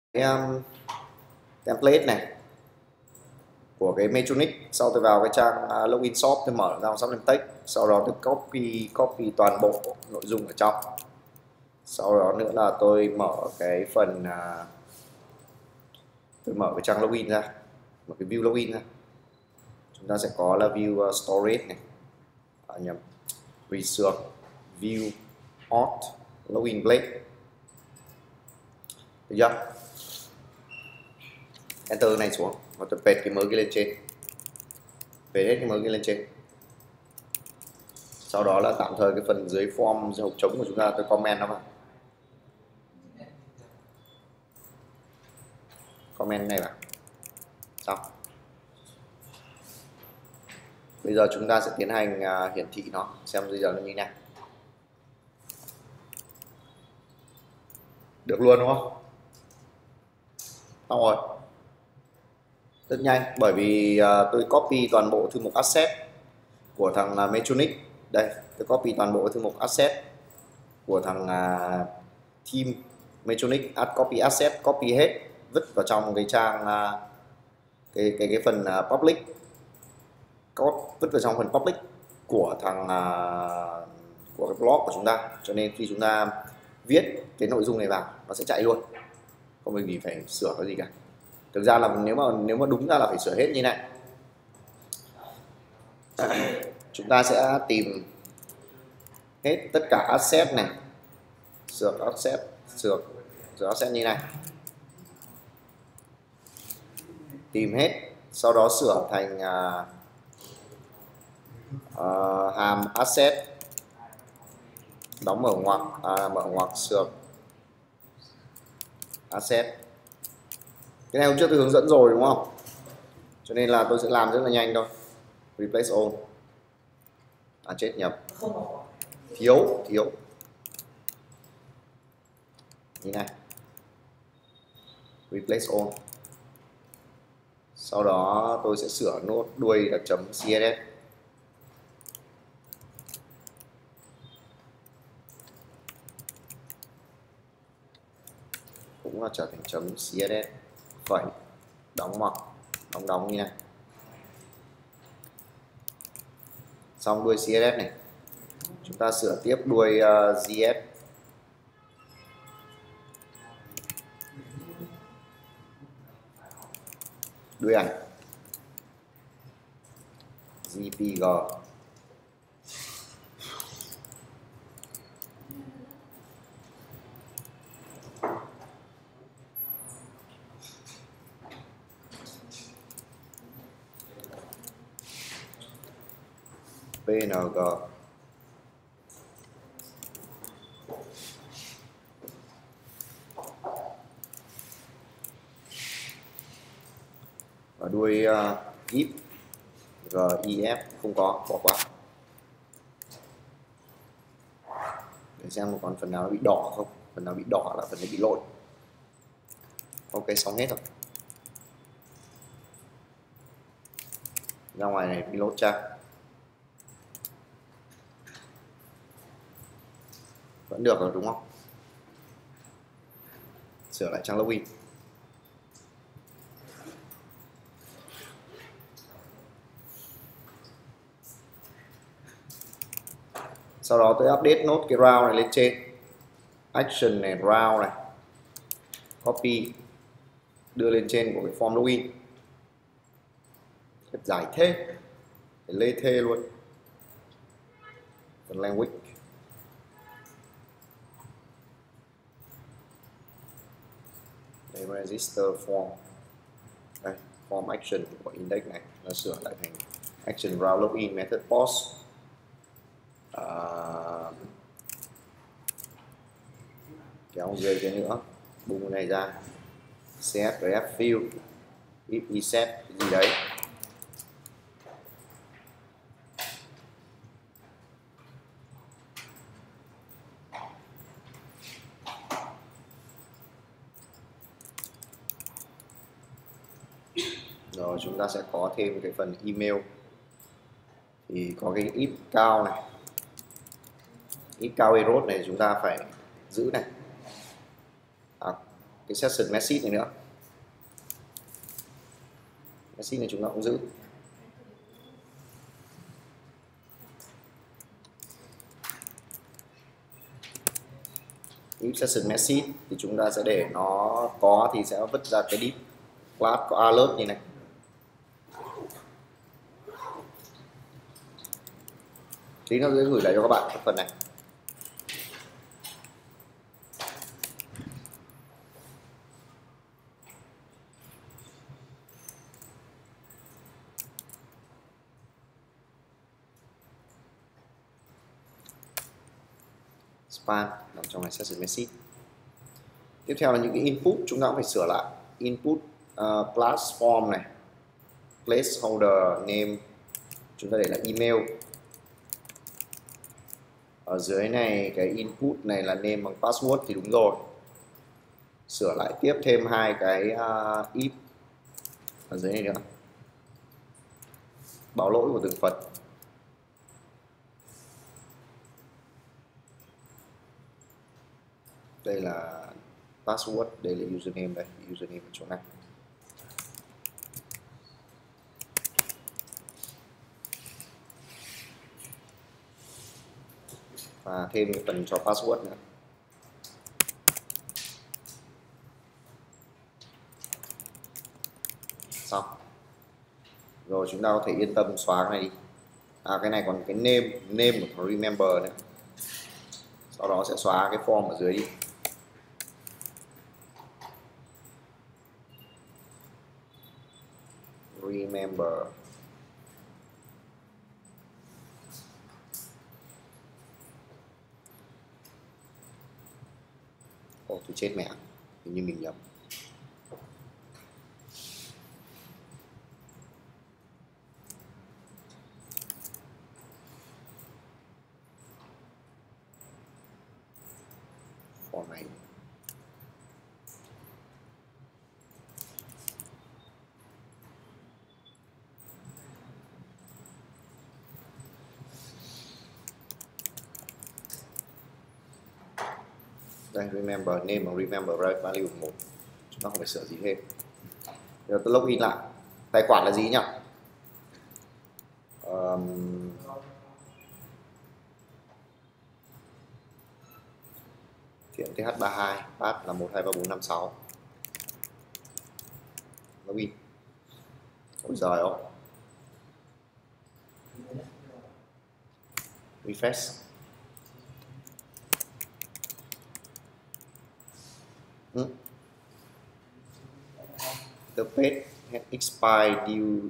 cái template này của cái Metronic. Sau tôi vào cái trang login shop, tôi mở ra shop name text, sau đó tôi copy toàn bộ nội dung ở trong. Sau đó nữa là tôi mở cái phần tôi mở cái trang login ra, mở cái view login ra. Chúng ta sẽ có là view storage này, nhầm, reserve, view auth, login plate, được chưa? Enter này xuống và tôi paste cái mới kia lên trên, paste hết cái mới kia lên trên. Sau đó là tạm thời cái phần dưới form, dưới hộp trống của chúng ta tôi comment nó vào, comment này vào. Xong. Bây giờ chúng ta sẽ tiến hành hiển thị nó, xem bây giờ nó như thế nào. Được luôn đúng không? Xong rồi. Rất nhanh, bởi vì tôi copy toàn bộ thư mục asset của thằng Metronic. Đây, tôi copy toàn bộ thư mục asset của thằng team Metronic, copy asset, copy hết, vứt vào trong cái trang cái phần public, vứt vào trong phần public của thằng của cái blog của chúng ta. Cho nên khi chúng ta viết cái nội dung này vào, nó sẽ chạy luôn, không cần gì phải sửa cái gì cả. Thực ra là nếu mà đúng ra là phải sửa hết như này. Chúng ta sẽ tìm hết tất cả asset này, sửa asset như này, tìm hết, sau đó sửa thành hàm asset, đóng mở ngoặc, mở ngoặc sửa asset. Cái này hôm trước tôi hướng dẫn rồi đúng không? Cho nên là tôi sẽ làm rất là nhanh thôi. Replace all. Chết nhập. Thiếu như này. Replace all. Sau đó tôi sẽ sửa nốt đuôi là chấm CSS. Cũng là trở thành chấm CSS phẩy đóng ngoặc, đóng như này. Xong đuôi CSS này, chúng ta sửa tiếp đuôi GS, đuôi ảnh JPG, PNG, và đuôi if GIF không có, bỏ qua. Để xem còn phần nào nó bị đỏ không. Phần nào bị đỏ là phần này bị lỗi. Ok, xong hết rồi. Ra ngoài này reload trang. Vẫn được rồi đúng không? Sửa lại trang login. Sau đó tôi update nốt cái round này lên trên. Action này, round này. Copy. Đưa lên trên của cái form login. Giải thế. Để lê thê luôn. Phần language. Đây, register form. Đây, form action của index này. Nó sửa lại thành action round login method post. Kéo dưới cái nữa, bung cái này ra, set ref field, if reset cái gì đấy. Rồi chúng ta sẽ có thêm cái phần email, thì có cái if cao này, if cao error này chúng ta phải giữ này. cái session message này nữa. Message này chúng ta cũng giữ. If session message thì chúng ta sẽ để nó có thì sẽ vứt ra cái div class có alert như này. Tí nó sẽ gửi lại cho các bạn cái phần này. Span nằm trong này session message. Tiếp theo là những cái input chúng ta cũng phải sửa lại. Input class form này, placeholder name chúng ta để là email. Ở dưới này cái input này là name bằng password thì đúng rồi. Sửa lại tiếp thêm hai cái if ở dưới này nữa. Báo lỗi của từng phần. Đây là password, đây là username, đây username ở chỗ này. Và thêm cái phần cho password nữa. Xong. Rồi chúng ta có thể yên tâm xóa cái này đi. Cái này còn cái name của remember nữa. Sau đó sẽ xóa cái form ở dưới đi. Remember. Ồ, tôi chết mẹ, hình như mình nhầm. Form này. Đây, remember name và remember value 1. Chúng ta không phải sửa gì hết. Giờ tôi login lại. Tài khoản là gì nhỉ? Thiện TH32, pass là 123456. Login. Ôi giời ơi. Refresh. The page has expired due.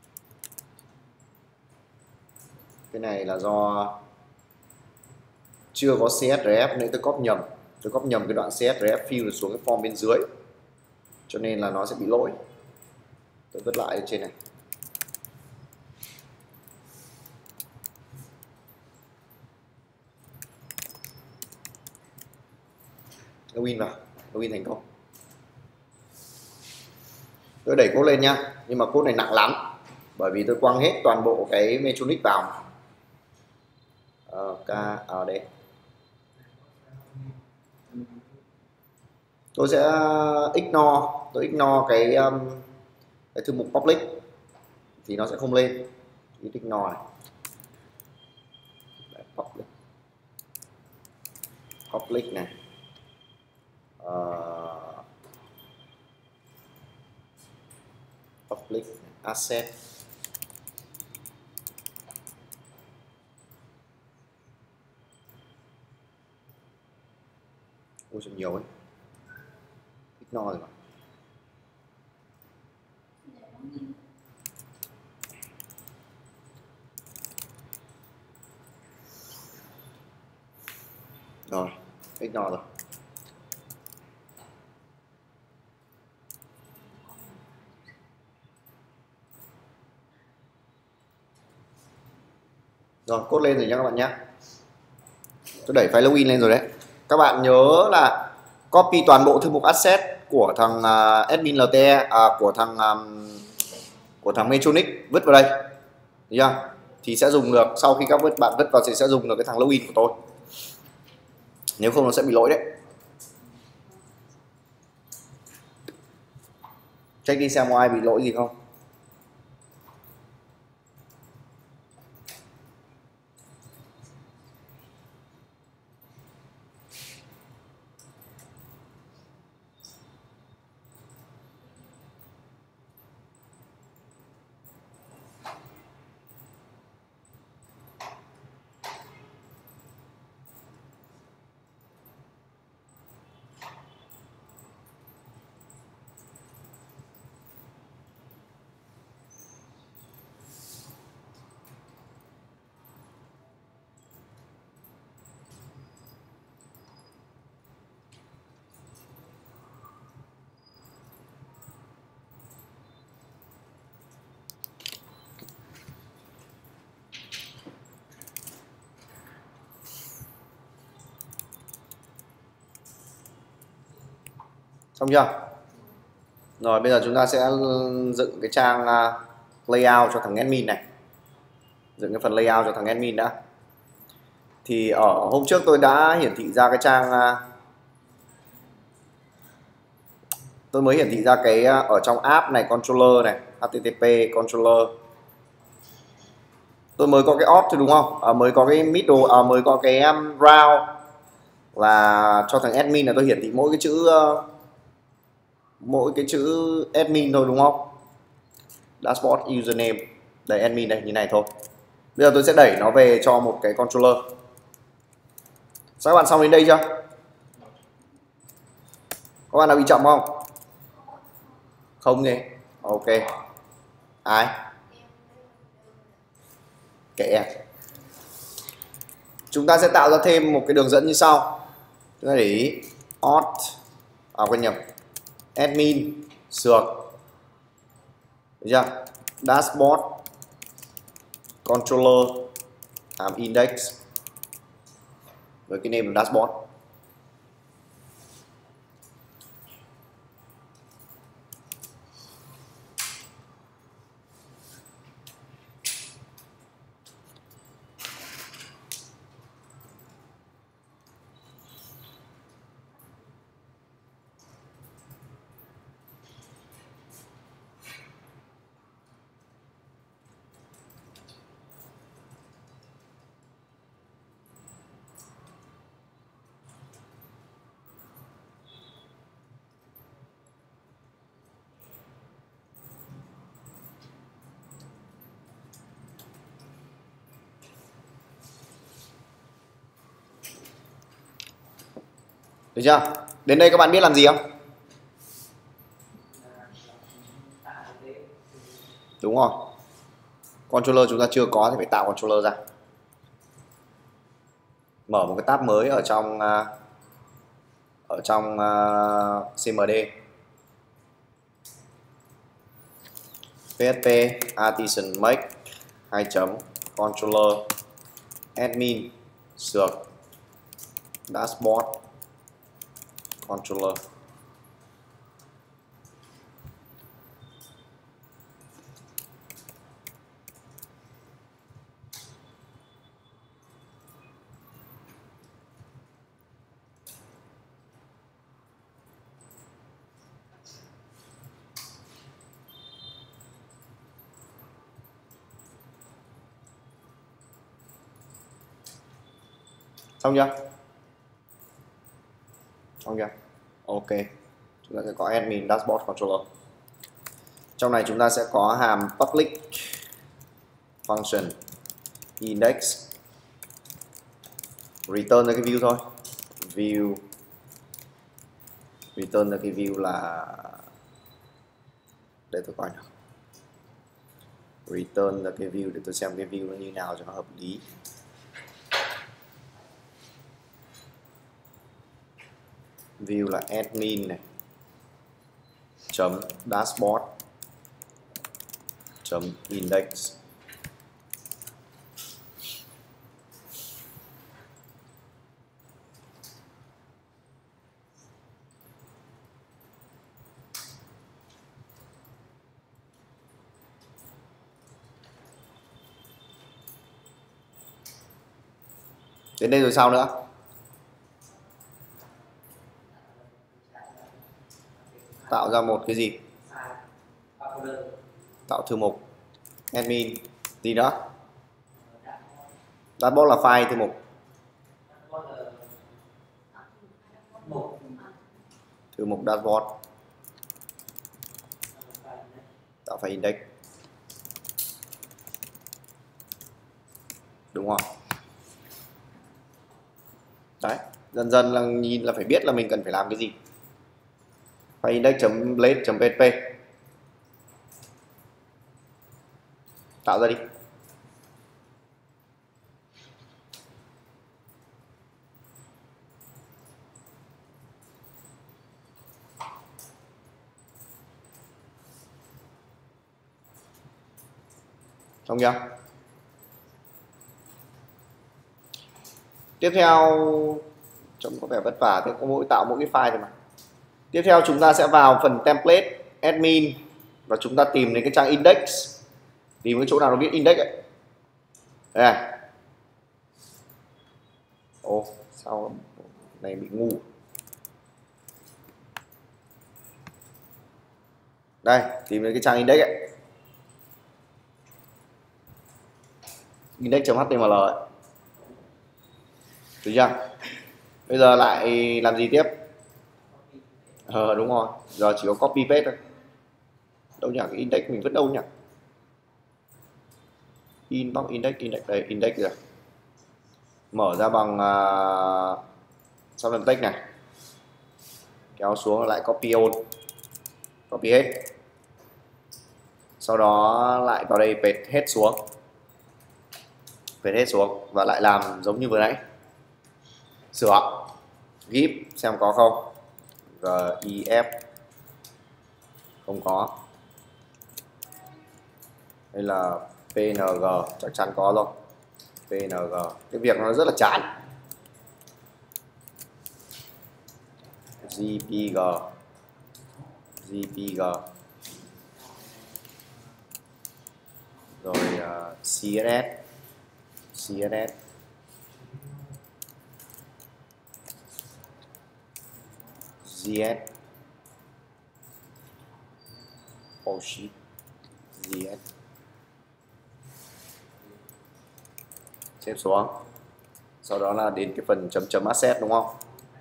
Cái này là do chưa có CSRF nên tôi copy nhầm cái đoạn CSRF field xuống cái form bên dưới, cho nên là nó sẽ bị lỗi. Tôi vứt lại trên này. Login vào, login thành công. Tôi đẩy code lên nhá, nhưng mà code này nặng lắm bởi vì tôi quăng hết toàn bộ cái Metronic vào. Ở đây tôi sẽ ignore cái thư mục public thì nó sẽ không lên. Ignore này. Đấy, public này. Public asset. Ôi sao nhiều ấy. Ignore rồi mà. Rồi, ignore rồi. Rồi, code lên rồi nhé các bạn nhé. Tôi đẩy file login lên rồi đấy. Các bạn nhớ là copy toàn bộ thư mục asset của thằng admin LTE, của thằng Metronic vứt vào đây. Được chưa? Thì sẽ dùng được, sau khi các bạn vứt vào thì sẽ dùng được cái thằng login của tôi. Nếu không nó sẽ bị lỗi đấy. Check đi xem có ai bị lỗi gì không. Xong chưa? Rồi bây giờ chúng ta sẽ dựng cái trang layout cho thằng admin này. Dựng cái phần layout cho thằng admin đã. Thì ở hôm trước tôi đã hiển thị ra cái trang, tôi mới hiển thị ra cái ở trong app này, controller này, http controller. Tôi mới có cái auth thôi đúng không? Mới có cái middle, mới có cái round là cho thằng admin là tôi hiển thị mỗi cái chữ admin thôi đúng không? Dashboard username, đây admin đây, như này thôi. Bây giờ tôi sẽ đẩy nó về cho một cái controller. Sao các bạn xong đến đây chưa? Các bạn nào bị chậm không? Không nhỉ? Ok. Ai? Kệ. Chúng ta sẽ tạo ra thêm một cái đường dẫn như sau. Chúng ta để ý auth, quên nhầm, admin sược, được chưa? Dashboard controller index với cái name là dashboard. Được chưa? Đến đây các bạn biết làm gì không? Đúng rồi. Controller chúng ta chưa có thì phải tạo controller ra. Mở một cái tab mới ở trong CMD. PHP artisan make 2 controller admin sược dashboard controller. Xong chưa? Xong chưa? Ok. Chúng ta sẽ có admin dashboard controller. Trong này chúng ta sẽ có hàm public function index return ra cái view thôi. View return ra cái view là, để tôi coi nào. Return ra cái view để tôi xem cái view nó như nào cho nó hợp lý. View là admin này chấm dashboard chấm index. Đến đây rồi sao nữa? Tạo ra một cái gì? tạo thư mục, admin, gì đó. Dashboard là file thư mục. Thư mục dashboard. Tạo file index. Đúng không? Đấy, dần dần là nhìn là phải biết là mình cần phải làm cái gì. File index.blade.php tạo ra đi. Xong chưa? Tiếp theo, trông có vẻ vất vả, thế có tạo mỗi cái file thôi mà. Tiếp theo chúng ta sẽ vào phần template, admin và chúng ta tìm đến cái trang index. Tìm cái chỗ nào nó viết index ấy. Đây này. Ồ, sao này bị ngu. Đây, tìm đến cái trang index ấy. Index.html ấy. Được chưa? Bây giờ lại làm gì tiếp? Đúng rồi, giờ chỉ có copy paste thôi. Đâu nhỉ, cái index mình vứt đâu nhỉ? Inbox index đây, index rồi. Mở ra bằng xong text này, kéo xuống lại copy all, copy hết, sau đó lại vào đây paste hết xuống, paste hết xuống và lại làm giống như vừa nãy, sửa gif xem có không, gif không có, đây là png chắc chắn có rồi, png cái việc nó rất là chán. jpg rồi css gs oh shit gs xếp xuống, sau đó là đến cái phần chấm chấm asset đúng không?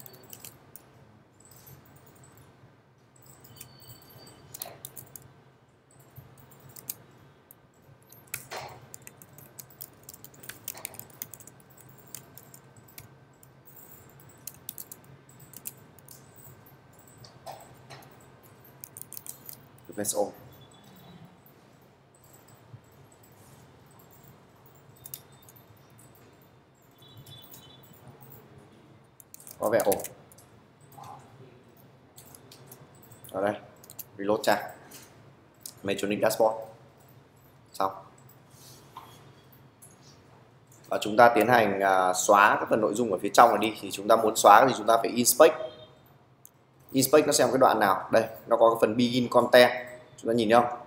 Replace all. Có vẻ ổn. Ở đây, reload trang Metronic dashboard. Xong. Và chúng ta tiến hành xóa các phần nội dung ở phía trong này đi. Thì chúng ta muốn xóa thì chúng ta phải inspect. Inspect nó xem cái đoạn nào. Đây, nó có cái phần begin content. Chúng ta nhìn thấy không?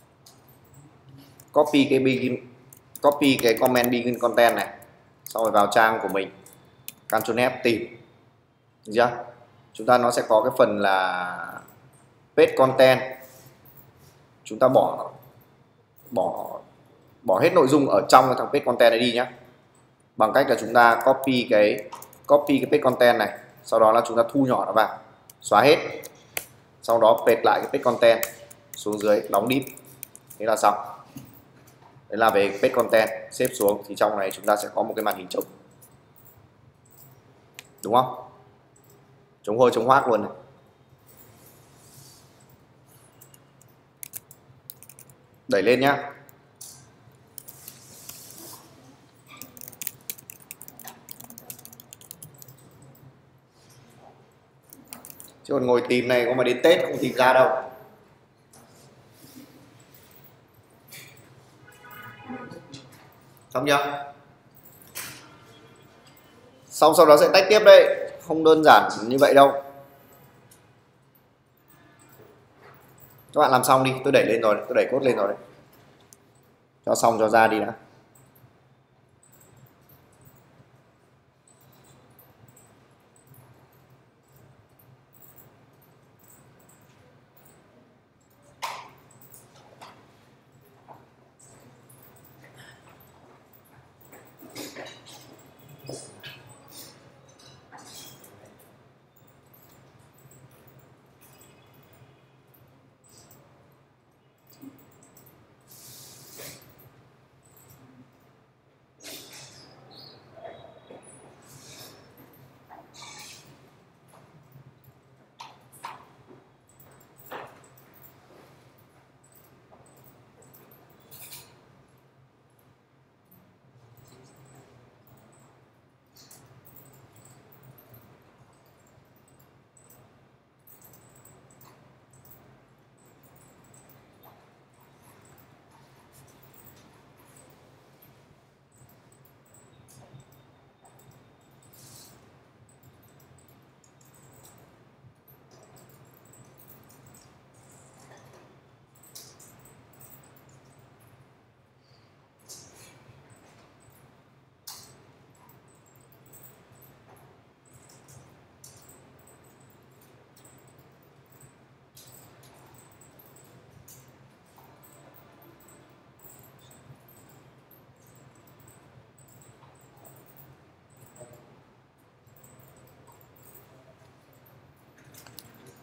Copy cái comment begin content này. Xong rồi vào trang của mình. Ctrl F tìm. Được chưa? Chúng ta nó sẽ có cái phần là page content. Chúng ta bỏ hết nội dung ở trong cái thằng page content này đi nhé, bằng cách là chúng ta copy cái page content này, sau đó là chúng ta thu nhỏ nó vào, xóa hết, sau đó paste lại cái page content xuống dưới, đóng div, thế là xong. Đấy là về page content. Xếp xuống thì trong này chúng ta sẽ có một cái màn hình trống, đúng không? Trống hôi trống hoác luôn này. Đẩy lên nhá. Chứ còn ngồi tìm này có mà đến Tết không tìm ra đâu. Xong chưa? Xong sau đó sẽ tách tiếp đây. Không đơn giản như vậy đâu. Các bạn làm xong đi. Tôi đẩy lên rồi, tôi đẩy code lên rồi đấy. Cho xong cho ra đi đã.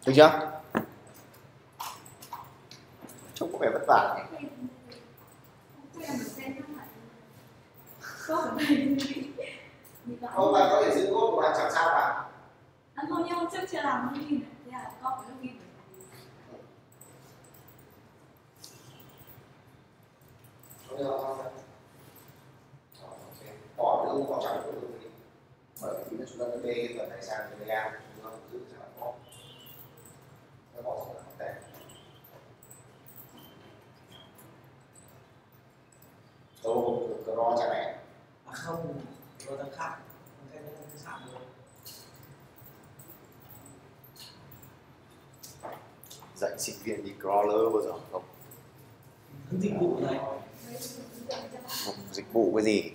Được chưa? Trông có vẻ vất vả. Không, bạn có thể giữ cốt của bạn chẳng sao cả. Không, nhưng hôm trước chưa làm login, thế là có cái login. Bỏ cái lông cỏ trắng của mình đi, bởi vì chúng ta đã bê cái phần này sang cái layout, chúng ta giữ cho nó bỏ, nó bỏ ra là tẻ. Ô, cái ro cha mẹ. À không, ro đang khác, cái sẵn rồi. Dạy sinh viên đi crawler bao giờ không? Dịch vụ này. Dịch vụ cái gì?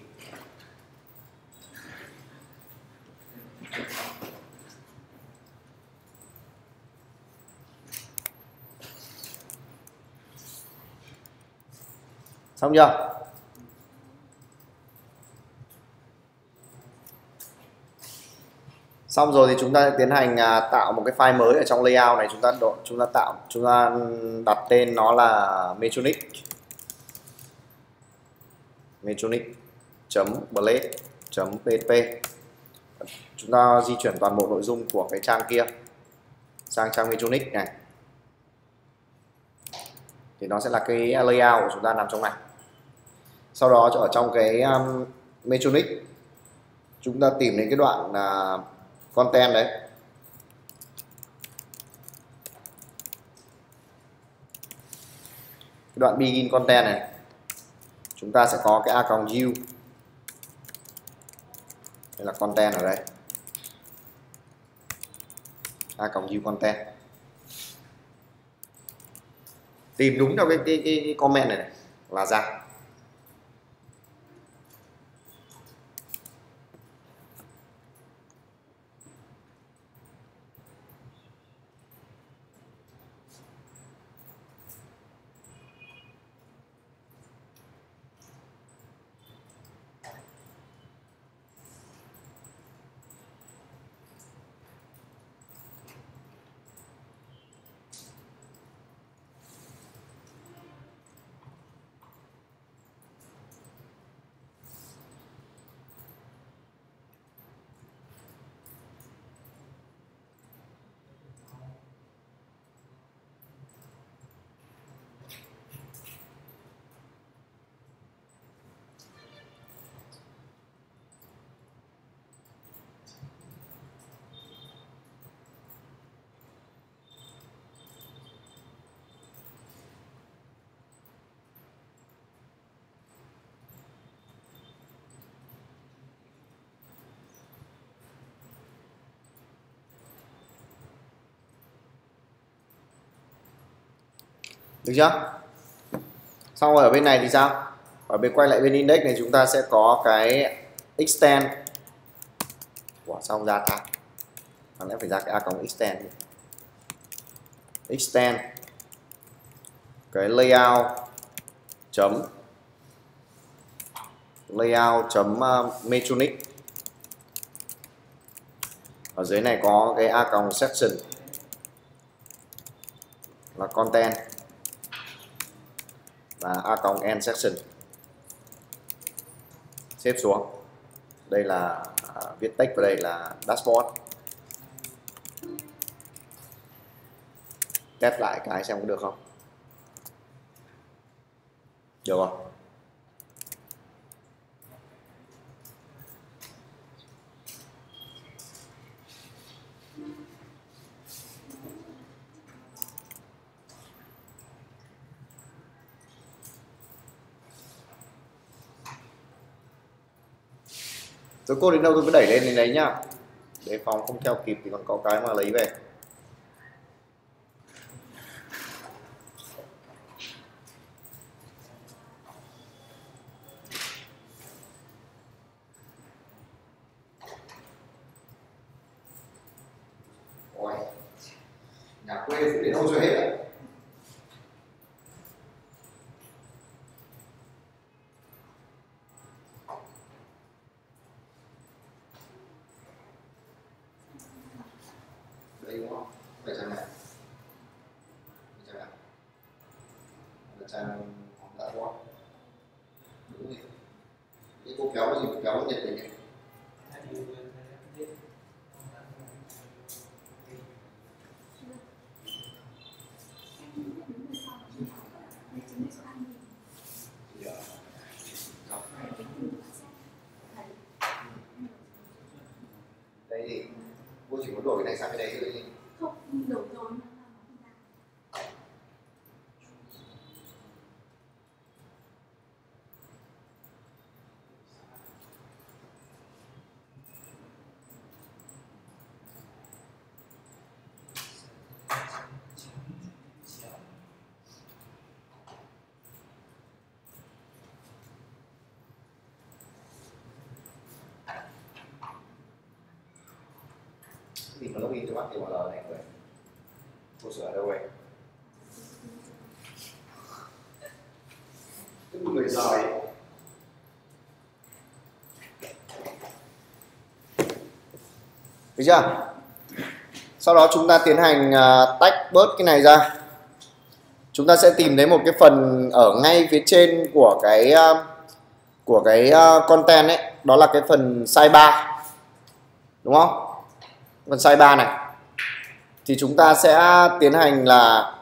Xong chưa? Xong rồi thì chúng ta tiến hành tạo một cái file mới ở trong layout này. Chúng ta đặt tên nó là metronic.blade.php. Chúng ta di chuyển toàn bộ nội dung của cái trang kia sang trang Metronic này, thì nó sẽ là cái layout của chúng ta nằm trong này. Sau đó ở trong cái Metronic chúng ta tìm đến cái đoạn content đấy, cái đoạn begin content này, chúng ta sẽ có cái a.u, đây là content ở đây, a.u content. Tìm đúng theo cái comment này là ra. Được chưa? Xong rồi ở bên này thì sao? Ở bên quay lại bên index này chúng ta sẽ có cái extend. Ủa, xong ra ta? Đáng lẽ phải ra cái a.extend. Extend cái layout.metronic. Ở dưới này có cái a.section là content và a.end section. Xếp xuống. Đây là viết text vào đây là dashboard. Test lại cái xem có được không? Được không? Tôi code đến đâu tôi cứ đẩy lên đến đấy nhá. Để phòng không theo kịp thì còn có cái mà lấy về. Ôi, nhà quê phải đến đâu rồi hết ạ. Đây đúng không? Vậy chẳng này. là trang đã bot. Đúng rồi. Cái cô kéo cái gì, cô kéo nhiệt tình này. Đây thì cô chỉ muốn đổi cái này sang cái đấy thôi gì? Không, đổi rồi mà nó không ra. Thì nó login cho bác thì mở này rồi. Cô sửa ở đâu vậy? Cái người giỏi. Được chưa? Sau đó chúng ta tiến hành tách bớt cái này ra. Chúng ta sẽ tìm thấy một cái phần ở ngay phía trên của cái content ấy, đó là cái phần sidebar. Đúng không? Phần sidebar này. Thì chúng ta sẽ tiến hành là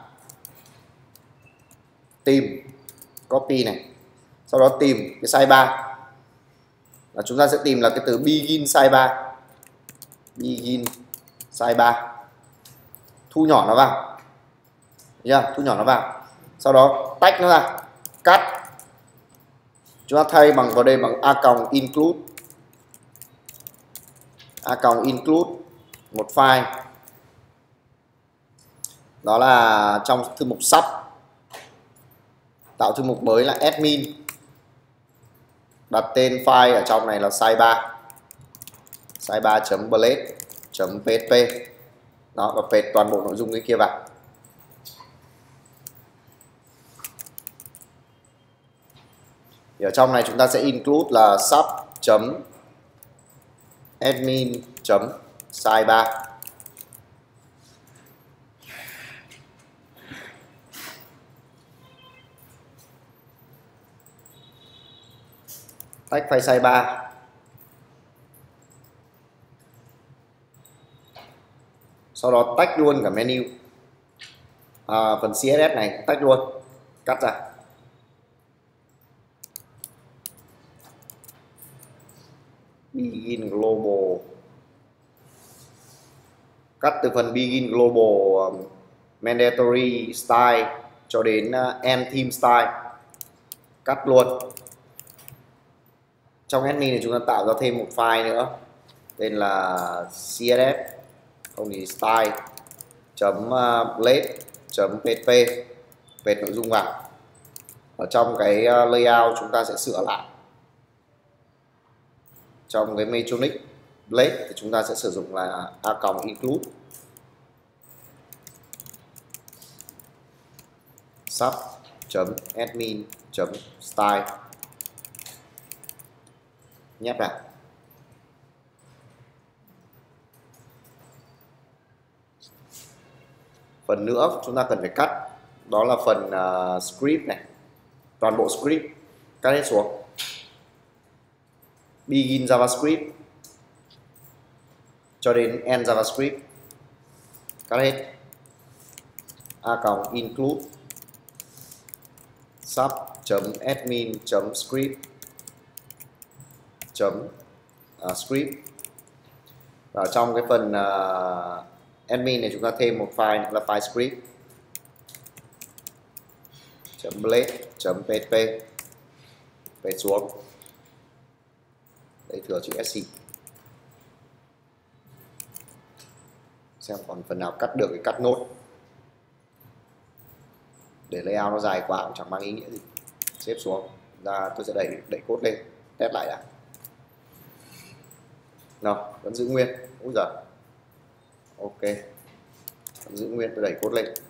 tìm copy này. Sau đó tìm cái sidebar. Và chúng ta sẽ tìm là cái từ begin sidebar. Begin sidebar. Thu nhỏ nó vào. Yeah, thu nhỏ nó vào. Sau đó tách nó ra, cắt. Chúng ta thay bằng vào đây bằng -include. -include một file. Đó là trong thư mục sub. Tạo thư mục mới là admin. Đặt tên file ở trong này là sidebar. sidebar.blade.php. Đó, và paste toàn bộ nội dung cái kia vào. Thì ở trong này chúng ta sẽ include là sub.admin.sidebar. Tách file sidebar. Sau đó tách luôn cả menu. Phần CSS này tách luôn, cắt ra. Begin global. Cắt từ phần begin global mandatory style cho đến end theme style. Cắt luôn. Trong admin thì chúng ta tạo ra thêm một file nữa tên là css không thì style.blade.php, về nội dung vào. Ở trong cái layout chúng ta sẽ sửa lại. Trong cái Metronic Blade thì chúng ta sẽ sử dụng là -include sub.admin.style. Nhét vào. Phần nữa chúng ta cần phải cắt, đó là phần script này, toàn bộ script cắt hết xuống. Begin JavaScript cho đến end JavaScript cắt hết. -include sub.admin.script. Và trong cái phần admin này chúng ta thêm một file nữa là file script.blade.php, về xuống. Đây thừa chữ SC. Xem còn phần nào cắt được thì cắt nốt. Để layout nó dài quá cũng chẳng mang ý nghĩa gì. Xếp xuống. Ra tôi sẽ đẩy code lên, test lại đã. Nào, vẫn giữ nguyên. Úi giời. Ok. Vẫn giữ nguyên, tôi đẩy code lên.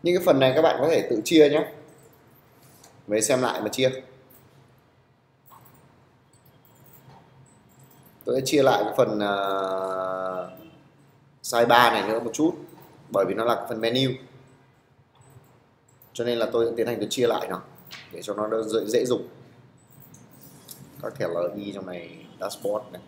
Những cái phần này các bạn có thể tự chia nhé, về xem lại mà chia. Tôi sẽ chia lại cái phần sidebar này nữa một chút, bởi vì nó là cái phần menu, cho nên là tôi tiến hành tôi chia lại nó để cho nó dễ dùng. Các thẻ LI trong này, dashboard này.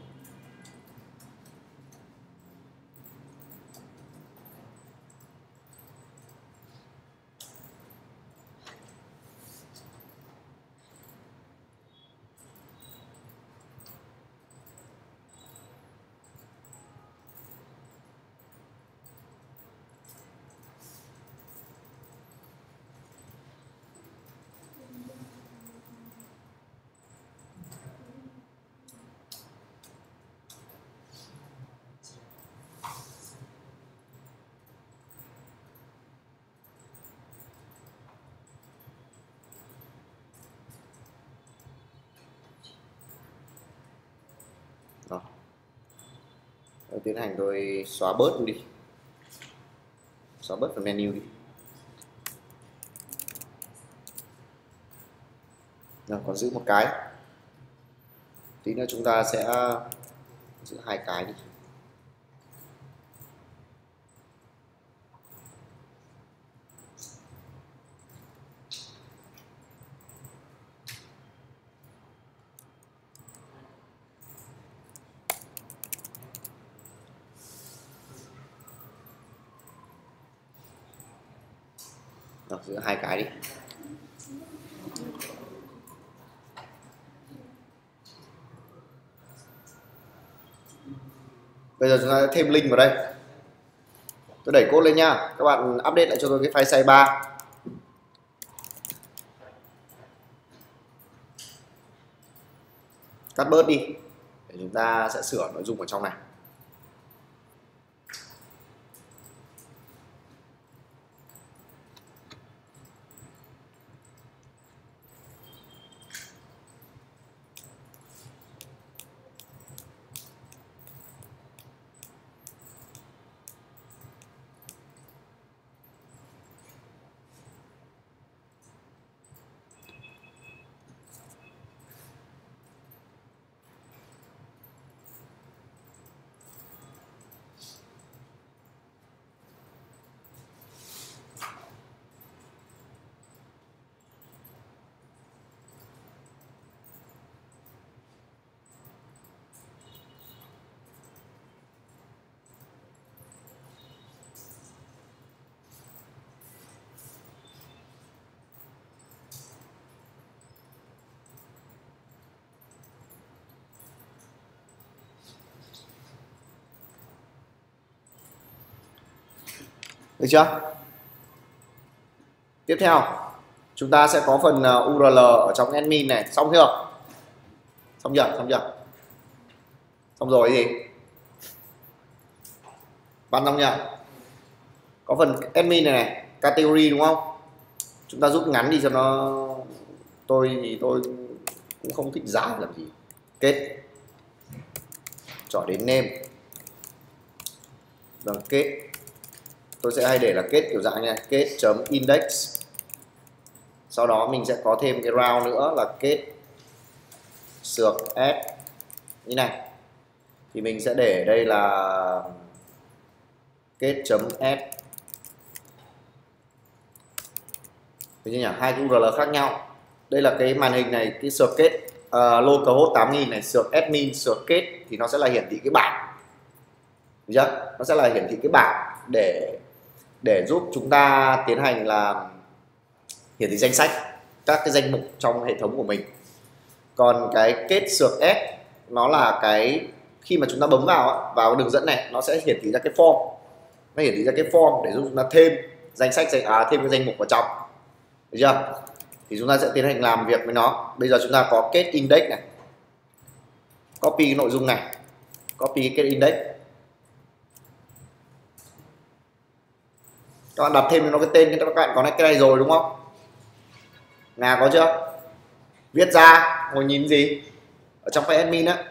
Đó. Tôi tiến hành tôi xóa bớt đi, xóa bớt phần menu đi. Rồi, còn giữ một cái, tí nữa chúng ta sẽ giữ hai cái đi. Rồi, giữ hai cái đi. Bây giờ chúng ta thêm link vào đây. Tôi đẩy code lên nha. Các bạn update lại cho tôi cái file sidebar. Cắt bớt đi để chúng ta sẽ sửa nội dung ở trong này. Được chưa? Tiếp theo chúng ta sẽ có phần URL ở trong admin này. Xong chưa? Xong chưa? Xong chưa? Xong rồi gì? Văn xong chưa? Có phần admin này, category đúng không? Chúng ta rút ngắn đi cho nó, tôi thì tôi cũng không thích dài làm gì. Kết, chọn đến name, bằng kết, tôi sẽ hay để là kết kiểu dạng này, kết chấm index. Sau đó mình sẽ có thêm cái round nữa là kết sược add như này, thì mình sẽ để đây là kết chấm add. Thấy chưa nhỉ? Hai cái URL khác nhau. Đây là cái màn hình này, cái sược kết localhost 8000 này, sược admin sược kết thì nó sẽ là hiển thị cái bảng. Được chưa? Nó sẽ là hiển thị cái bảng để giúp chúng ta tiến hành là hiển thị danh sách các cái danh mục trong hệ thống của mình. Còn cái kết sược s nó là cái khi mà chúng ta bấm vào đường dẫn này, nó sẽ hiển thị ra cái form, nó hiển thị ra cái form để giúp chúng ta thêm danh sách thêm cái danh mục vào trong. Được chưa? Thì chúng ta sẽ tiến hành làm việc với nó. Bây giờ chúng ta có kết index này, copy cái nội dung này, copy cái kết index, các bạn đặt thêm nó cái tên, các bạn có cái này rồi đúng không? Là có chưa? Viết ra ngồi nhìn gì ở trong file admin á.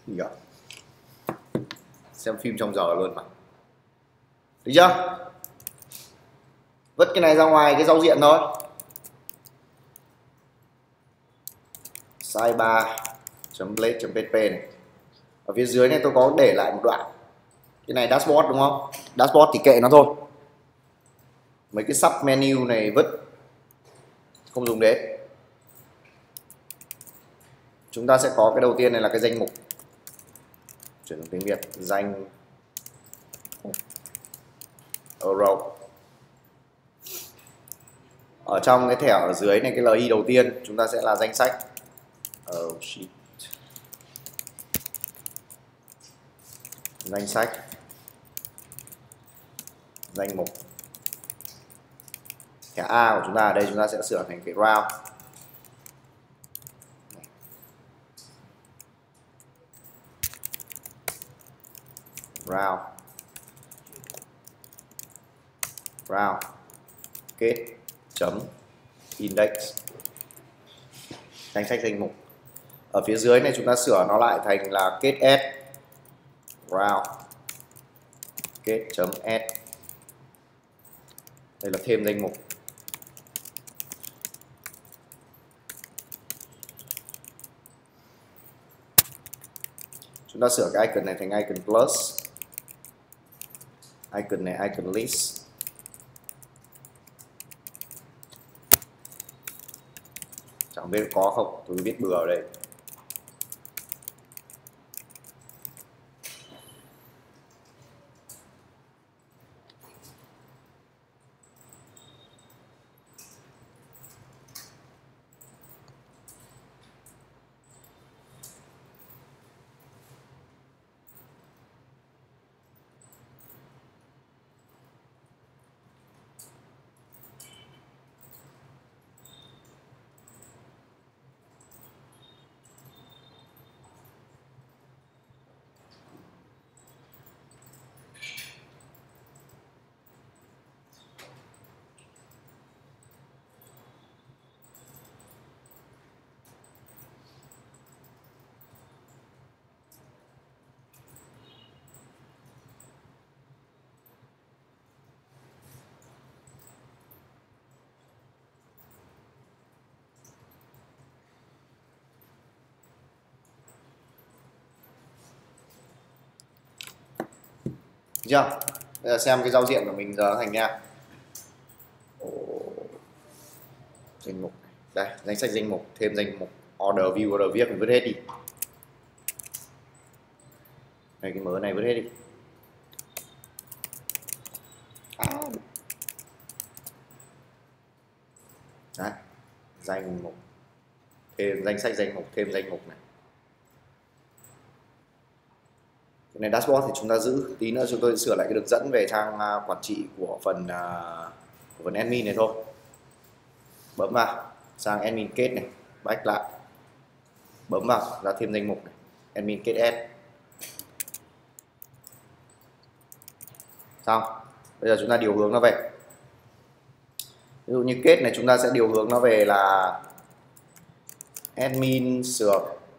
gì ạ? Xem phim trong giờ luôn mà. Được chưa? Vứt cái này ra ngoài cái giao diện thôi. sidebar.blade.pp này. Ở phía dưới này tôi có để lại một đoạn. Cái này dashboard đúng không? Dashboard thì kệ nó thôi. Mấy cái sub menu này vứt, không dùng đến. Chúng ta sẽ có cái đầu tiên này là cái danh mục. Chuyển sang tiếng Việt, danh euro. Ở trong cái thẻ ở dưới này, cái LI đầu tiên chúng ta sẽ là danh sách. Danh sách, danh mục. Thẻ A của chúng ta ở đây chúng ta sẽ sửa thành cái round. Round kết chấm index, danh sách danh mục. Ở phía dưới này chúng ta sửa nó lại thành là kết s, round kết chấm s. Đây là thêm danh mục. Chúng ta sửa cái icon này thành icon plus, icon này icon list. Chẳng biết có không, tôi viết bừa ở đây. Được chưa? Bây giờ xem cái giao diện của mình giờ thành nha. Danh mục đây, danh sách danh mục, thêm danh mục order view, order viết mình vứt hết đi. Đây, cái mớ này vứt hết đi. Đấy, danh mục, thêm danh sách danh mục, thêm danh mục này. Cái này dashboard thì chúng ta giữ, tí nữa chúng tôi sửa lại cái đường dẫn về trang quản trị của phần admin này thôi. Bấm vào sang admin kết này, back lại, bấm vào ra thêm danh mục này, admin kết add. Xong, bây giờ chúng ta điều hướng nó về. Ví dụ như kết này chúng ta sẽ điều hướng nó về là admin sược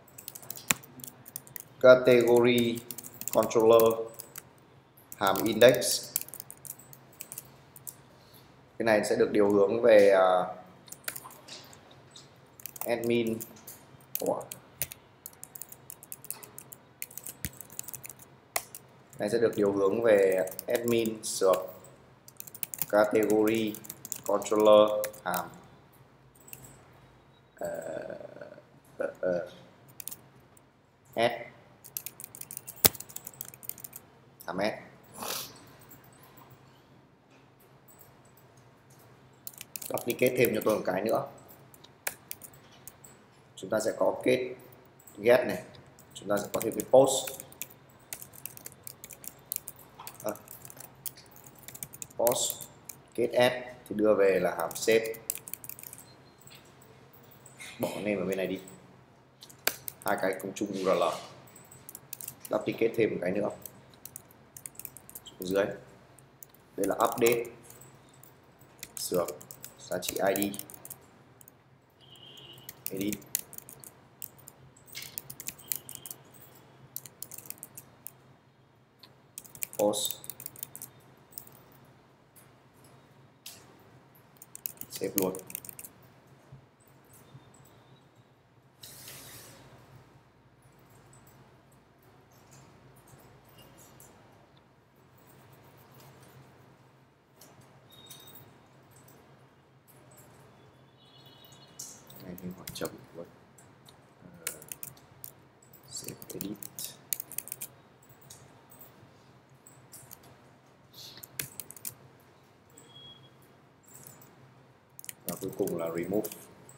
category controller hàm index. Cái này sẽ được điều hướng về admin của này sẽ được điều hướng về admin sược category controller hàm s hàm s. Duplicate thêm cho tôi một cái nữa. Chúng ta sẽ có kết get này, chúng ta sẽ có thêm cái post. Post kết add thì đưa về là hàm save. Bỏ name ở bên này đi, hai cái cùng chung URL. Duplicate thêm một cái nữa xuống dưới. Đây là update sửa giá trị ID, edit Post. Save luôn. Này thì họ chấm luôn. Save edit. Và cuối cùng là remove.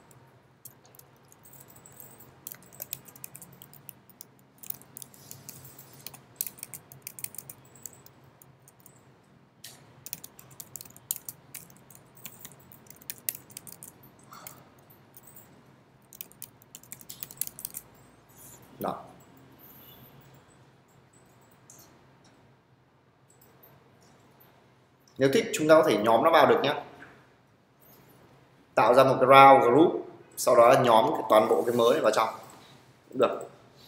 Đó. Nếu thích chúng ta có thể nhóm nó vào được nhé. Tạo ra một cái round group, sau đó là nhóm toàn bộ cái mới vào trong cũng được.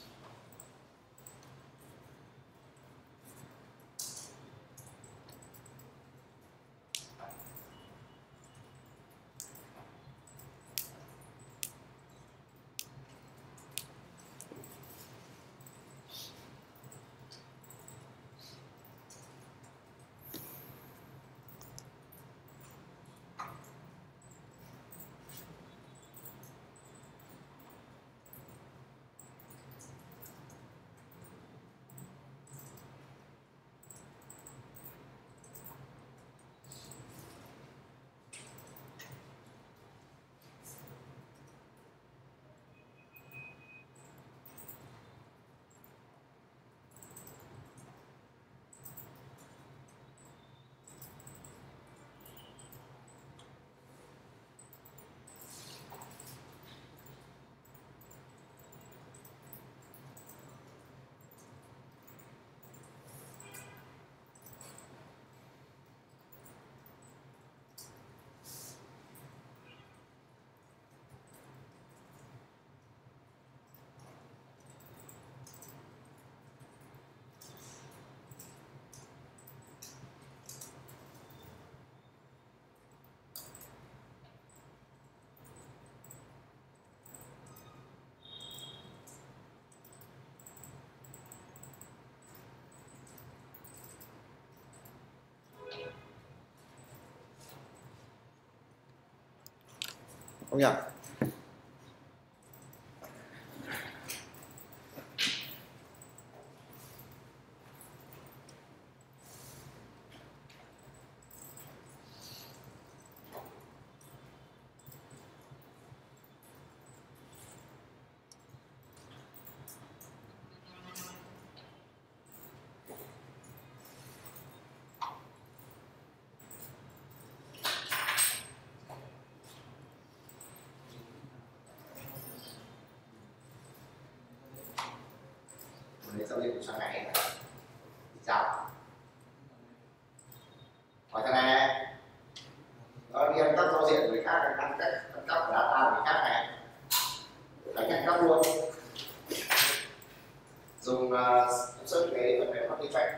Không nhỉ? Mình sẽ lên sang ngày này. Sao? Hỏi thằng này. Nó đi ăn cắp giao diện người khác, ăn cắp data người khác này. Đánh ăn cắp luôn. Dùng search cái phần mềm Artifact.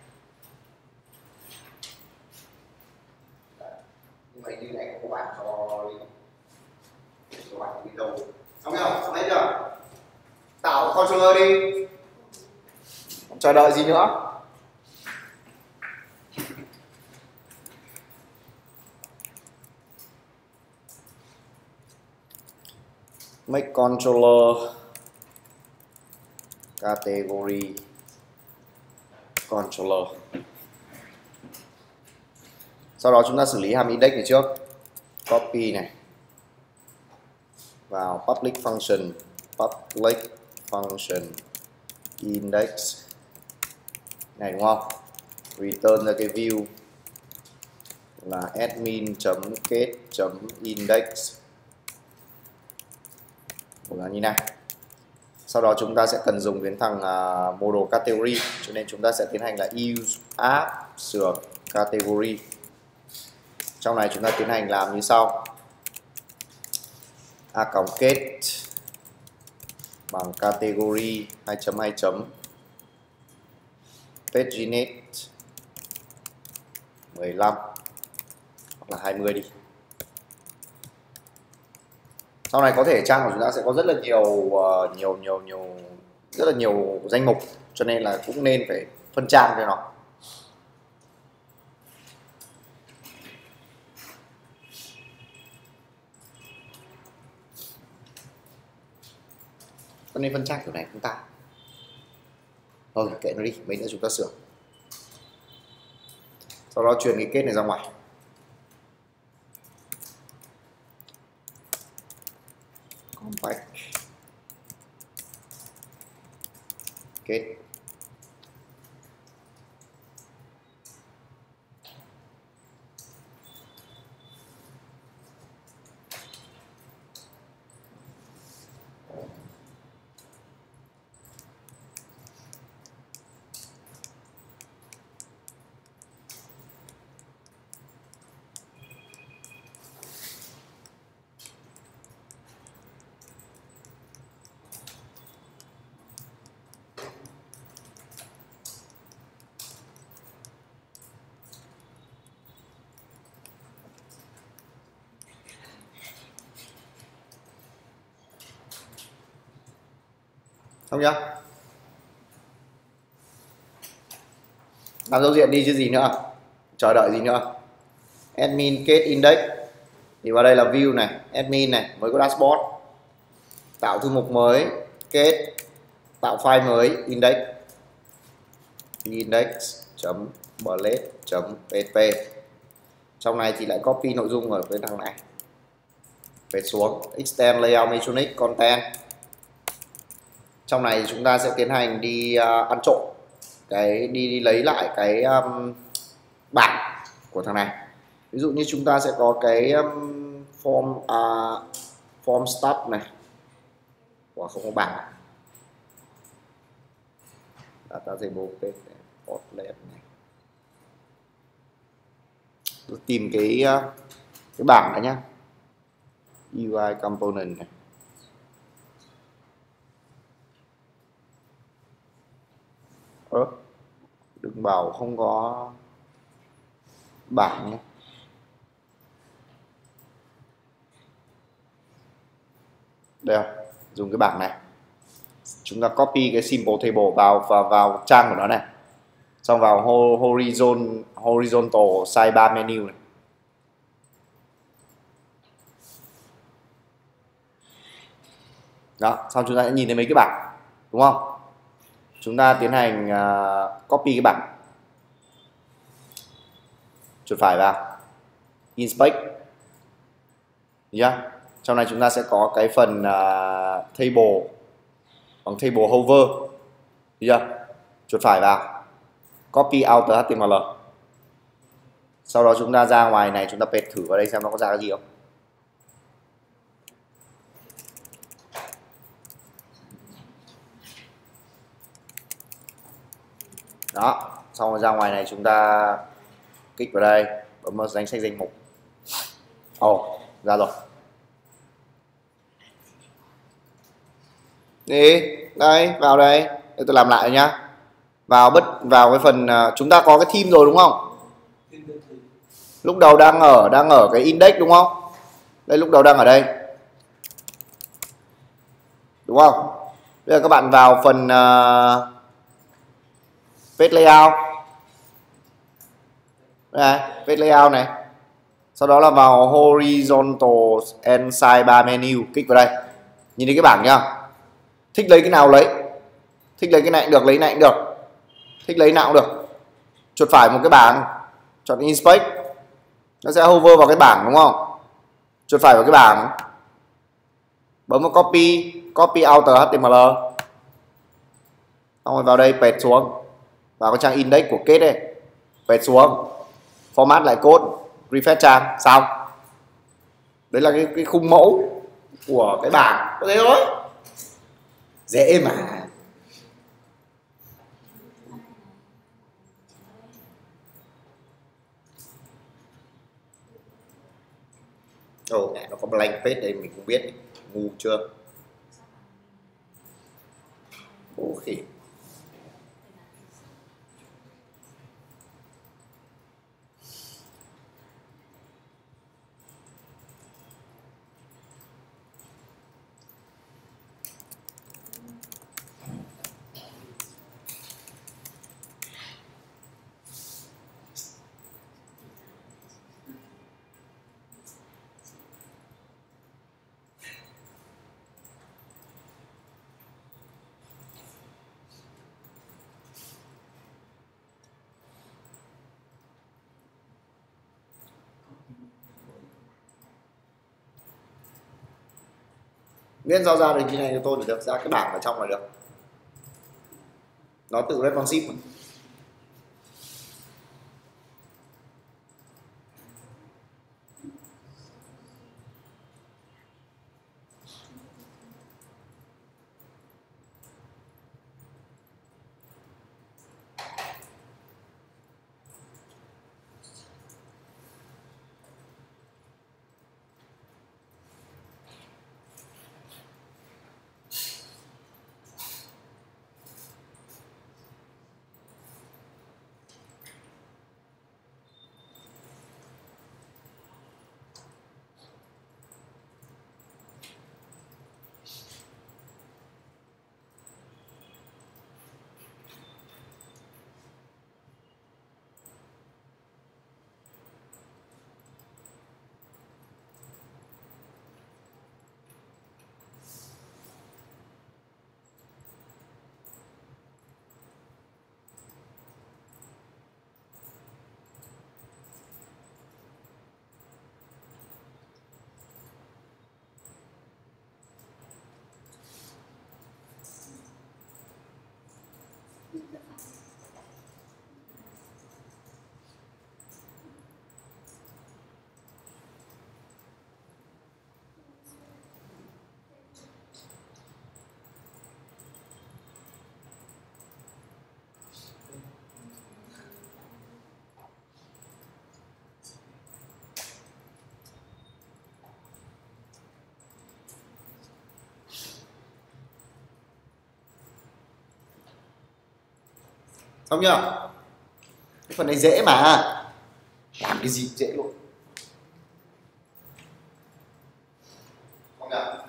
Nhưng mà như này có bạn cho bạn đi đâu. Xong chưa? Xong hết chưa? Tạo controller đi. Chờ đợi gì nữa? Make controller category controller. Sau đó chúng ta xử lý hàm index này trước. Copy này vào public function index này, đúng không? Return ra cái view là admin.get.index là như này. Sau đó chúng ta sẽ cần dùng đến thằng model category, cho nên chúng ta sẽ tiến hành là use app sửa category. Trong này chúng ta tiến hành làm như sau: get bằng category 2.2 paginate 15 hoặc là 20 đi. Sau này có thể trang của chúng ta sẽ có rất là nhiều danh mục, cho nên là cũng nên phải phân trang cho nó. Cho nên phân trang kiểu này chúng ta thôi kệ nó đi, mấy nữa chúng ta sửa. Sau đó truyền cái kết này ra ngoài. Compact kết. Xong chưa? Làm giao diện đi chứ gì nữa, chờ đợi gì nữa. Admin kết index thì vào đây là view này, admin này, mới có dashboard, tạo thư mục mới, kết, tạo file mới, index, index.blade.php. Trong này thì lại copy nội dung ở cái thằng này, về xuống extend layout Metronic content. Trong này chúng ta sẽ tiến hành đi ăn trộm cái đi lấy lại cái bảng của thằng này. Ví dụ như chúng ta sẽ có cái form start này, và không có bảng. Data table page này, portlet này. Tôi tìm cái bảng này nhá, UI component này. Đừng bảo không có bảng nhé. Đây, dùng cái bảng này. Chúng ta copy cái simple table vào trang của nó này. Xong vào horizontal sidebar menu này. Đó, xong chúng ta sẽ nhìn thấy mấy cái bảng, đúng không? Chúng ta tiến hành copy cái bảng, chuột phải vào inspect nhá. Trong này chúng ta sẽ có cái phần table bằng table hover, chưa? Chuột phải vào copy outer HTML. Sau đó chúng ta ra ngoài này, chúng ta paste thử vào đây xem nó có ra cái gì không. Đó, xong rồi ra ngoài này chúng ta kích vào đây, bấm vào danh sách danh mục. Ra rồi. Đi, đây, vào đây. Để tôi làm lại nhá. Vào cái phần chúng ta có cái theme rồi đúng không? Lúc đầu đang ở cái index đúng không? Đây lúc đầu đang ở đây. Đúng không? Bây giờ các bạn vào phần page layout. Đây, page layout này. Sau đó là vào horizontal and sidebar menu, kích vào đây. Nhìn thấy cái bảng nhá. Thích lấy cái nào lấy. Thích lấy cái này cũng được, lấy này cũng được. Thích lấy nào cũng được. Chuột phải một cái bảng, chọn inspect. Nó sẽ hover vào cái bảng đúng không? Chuột phải vào cái bảng. Bấm vào copy outer HTML. Xong rồi vào đây paste xuống. Vào cái trang index của kết đây. Paste xuống. Format lại code, refresh trang, xong. Đấy là cái khung mẫu của cái bảng. Có thế thôi. Dễ mà. Nó có blank page đây mình không biết. Ngu chưa? Bố khỉ. miễn do ra được như này thì tôi được ra cái bảng ở trong là được, nó tự responsive mà. Xong chưa? Cái phần này dễ mà, làm cái gì dễ luôn. Xong chưa?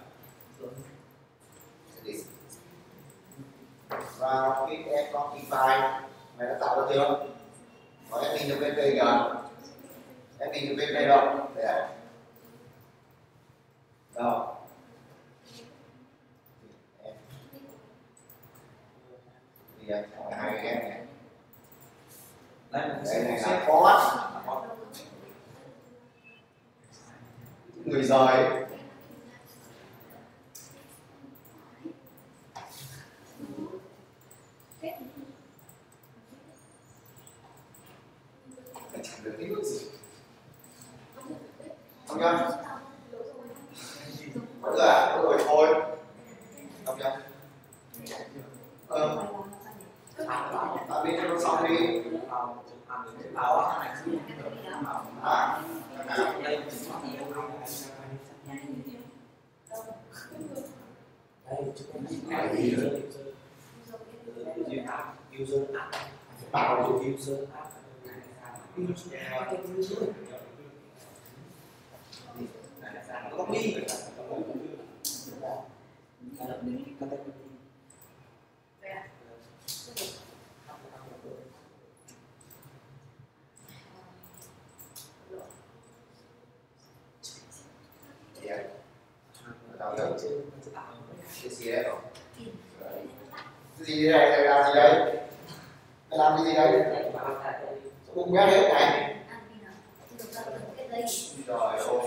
Vào cái F-Notify mày đã tạo ra chưa? Có admin được VP kìa, admin được VP đâu? Đây này. Đâu? Thì hỏi hai em này. Đây này là có người rời. Chẳng được cái bước gì. Xong chưa? Mọi người à? Mọi người thôi. Xong chưa? Tạm biệt cho nó xong đi. Cái gì đấy rồi? Cái gì đây? Thầy làm gì đây? Thầy làm cái gì đây? Bụng ra hết này. Rồi ôi.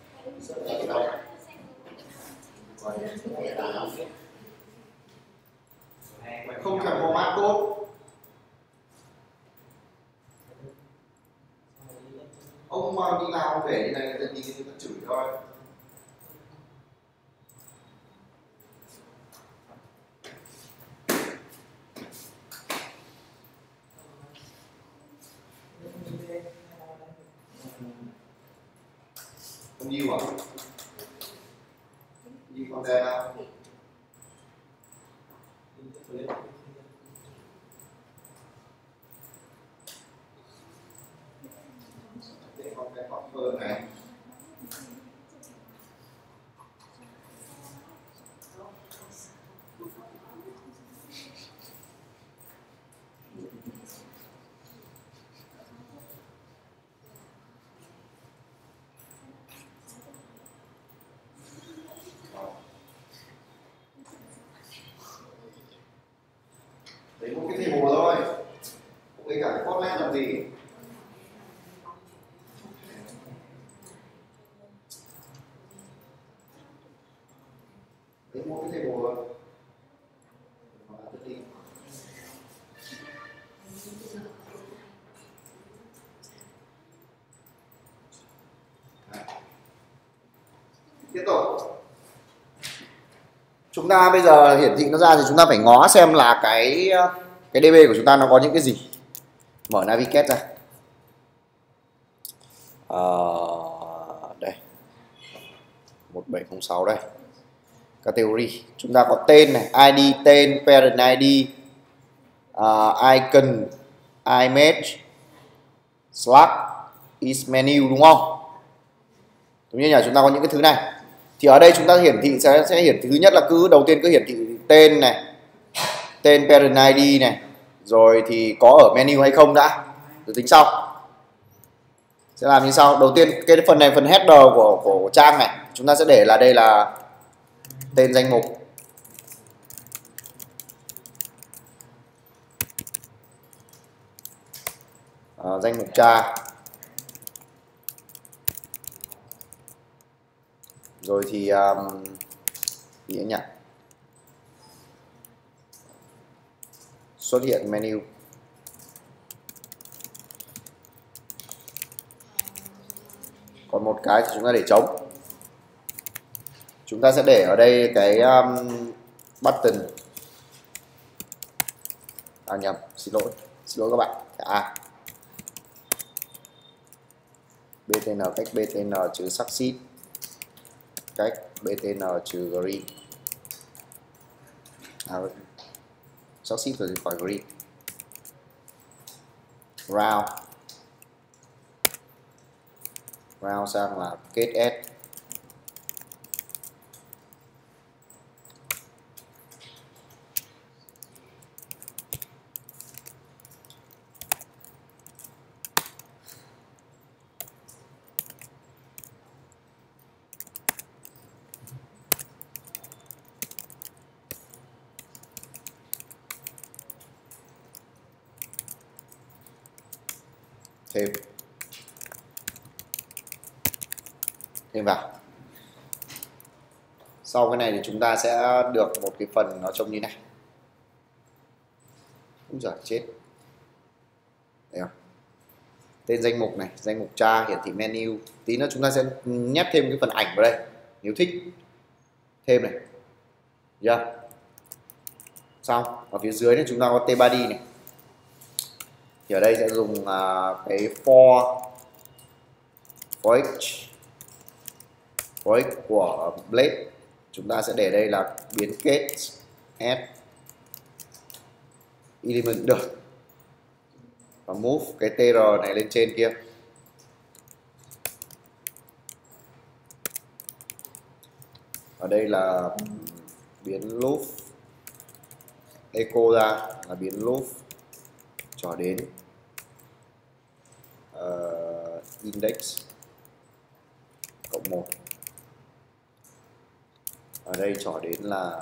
Không cần format code. Ông mà đi làm về như này người ta nhìn người ta chửi thôi. Không nhiều à? Nhiều con đen không? Để con cái offer này. Đấy một cái table thôi, không lấy cả cái format làm gì. Chúng ta bây giờ hiển thị nó ra thì chúng ta phải ngó xem là cái DB của chúng ta nó có những cái gì. Mở Navigate ra. Đây 1706 đây. Category chúng ta có tên này, ID, tên, parent ID, icon, image, Slack, is menu, đúng không? Đúng như là chúng ta có những cái thứ này. Thì ở đây chúng ta hiển thị sẽ hiển thị thứ nhất là cứ đầu tiên cứ hiển thị tên này, tên parent ID này, rồi thì có ở menu hay không đã, rồi tính sau. Sẽ làm như sau. Đầu tiên cái phần này, phần header của trang này, chúng ta sẽ để là đây là tên danh mục. Danh mục tra. Rồi thì gì nhỉ? Xuất hiện menu. Còn một cái thì chúng ta để trống. Chúng ta sẽ để ở đây cái button. Nhầm, xin lỗi các bạn. btn cách btn trừ succeed cách btn trừ green. Succeed rồi thì khỏi green. Round sang là kết s. thêm vào. Sau cái này thì chúng ta sẽ được một cái phần nó trông như này. Úi giời, chết. Đấy không? Tên danh mục này, danh mục tra, hiển thị menu. Tí nữa chúng ta sẽ nhét thêm cái phần ảnh vào đây nếu thích. Thêm này. Yeah. Xong. Ở phía dưới này chúng ta có tbody này. Thì ở đây sẽ dùng cái for x của Blade. Chúng ta sẽ để đây là biến kết add element được. Và move cái tr này lên trên kia. Ở đây là biến loop echo ra là biến loop cho đến index cộng 1. Ở đây cho đến là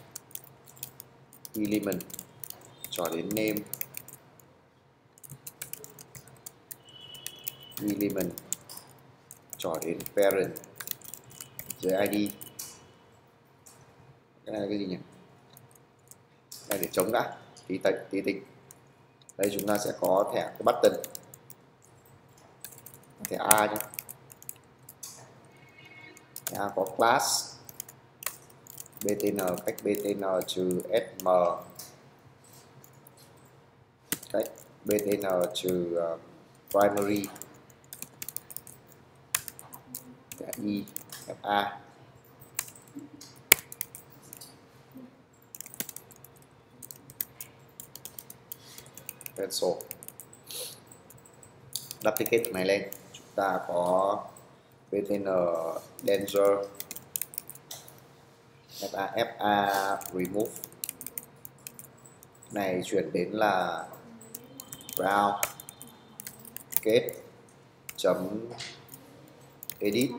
element cho đến name element cho đến parent dưới ID. Cái này là cái gì nhỉ? Đây để chống đã, tí tĩnh. Đây chúng ta sẽ có thẻ cái button, thẻ A nhé. Thẻ A có class btn cách btn trừ sm cách btn trừ primary thẻ I fa. Pencil. Duplicate này lên, chúng ta có btn danger fa remove. Này chuyển đến là round kết chấm edit,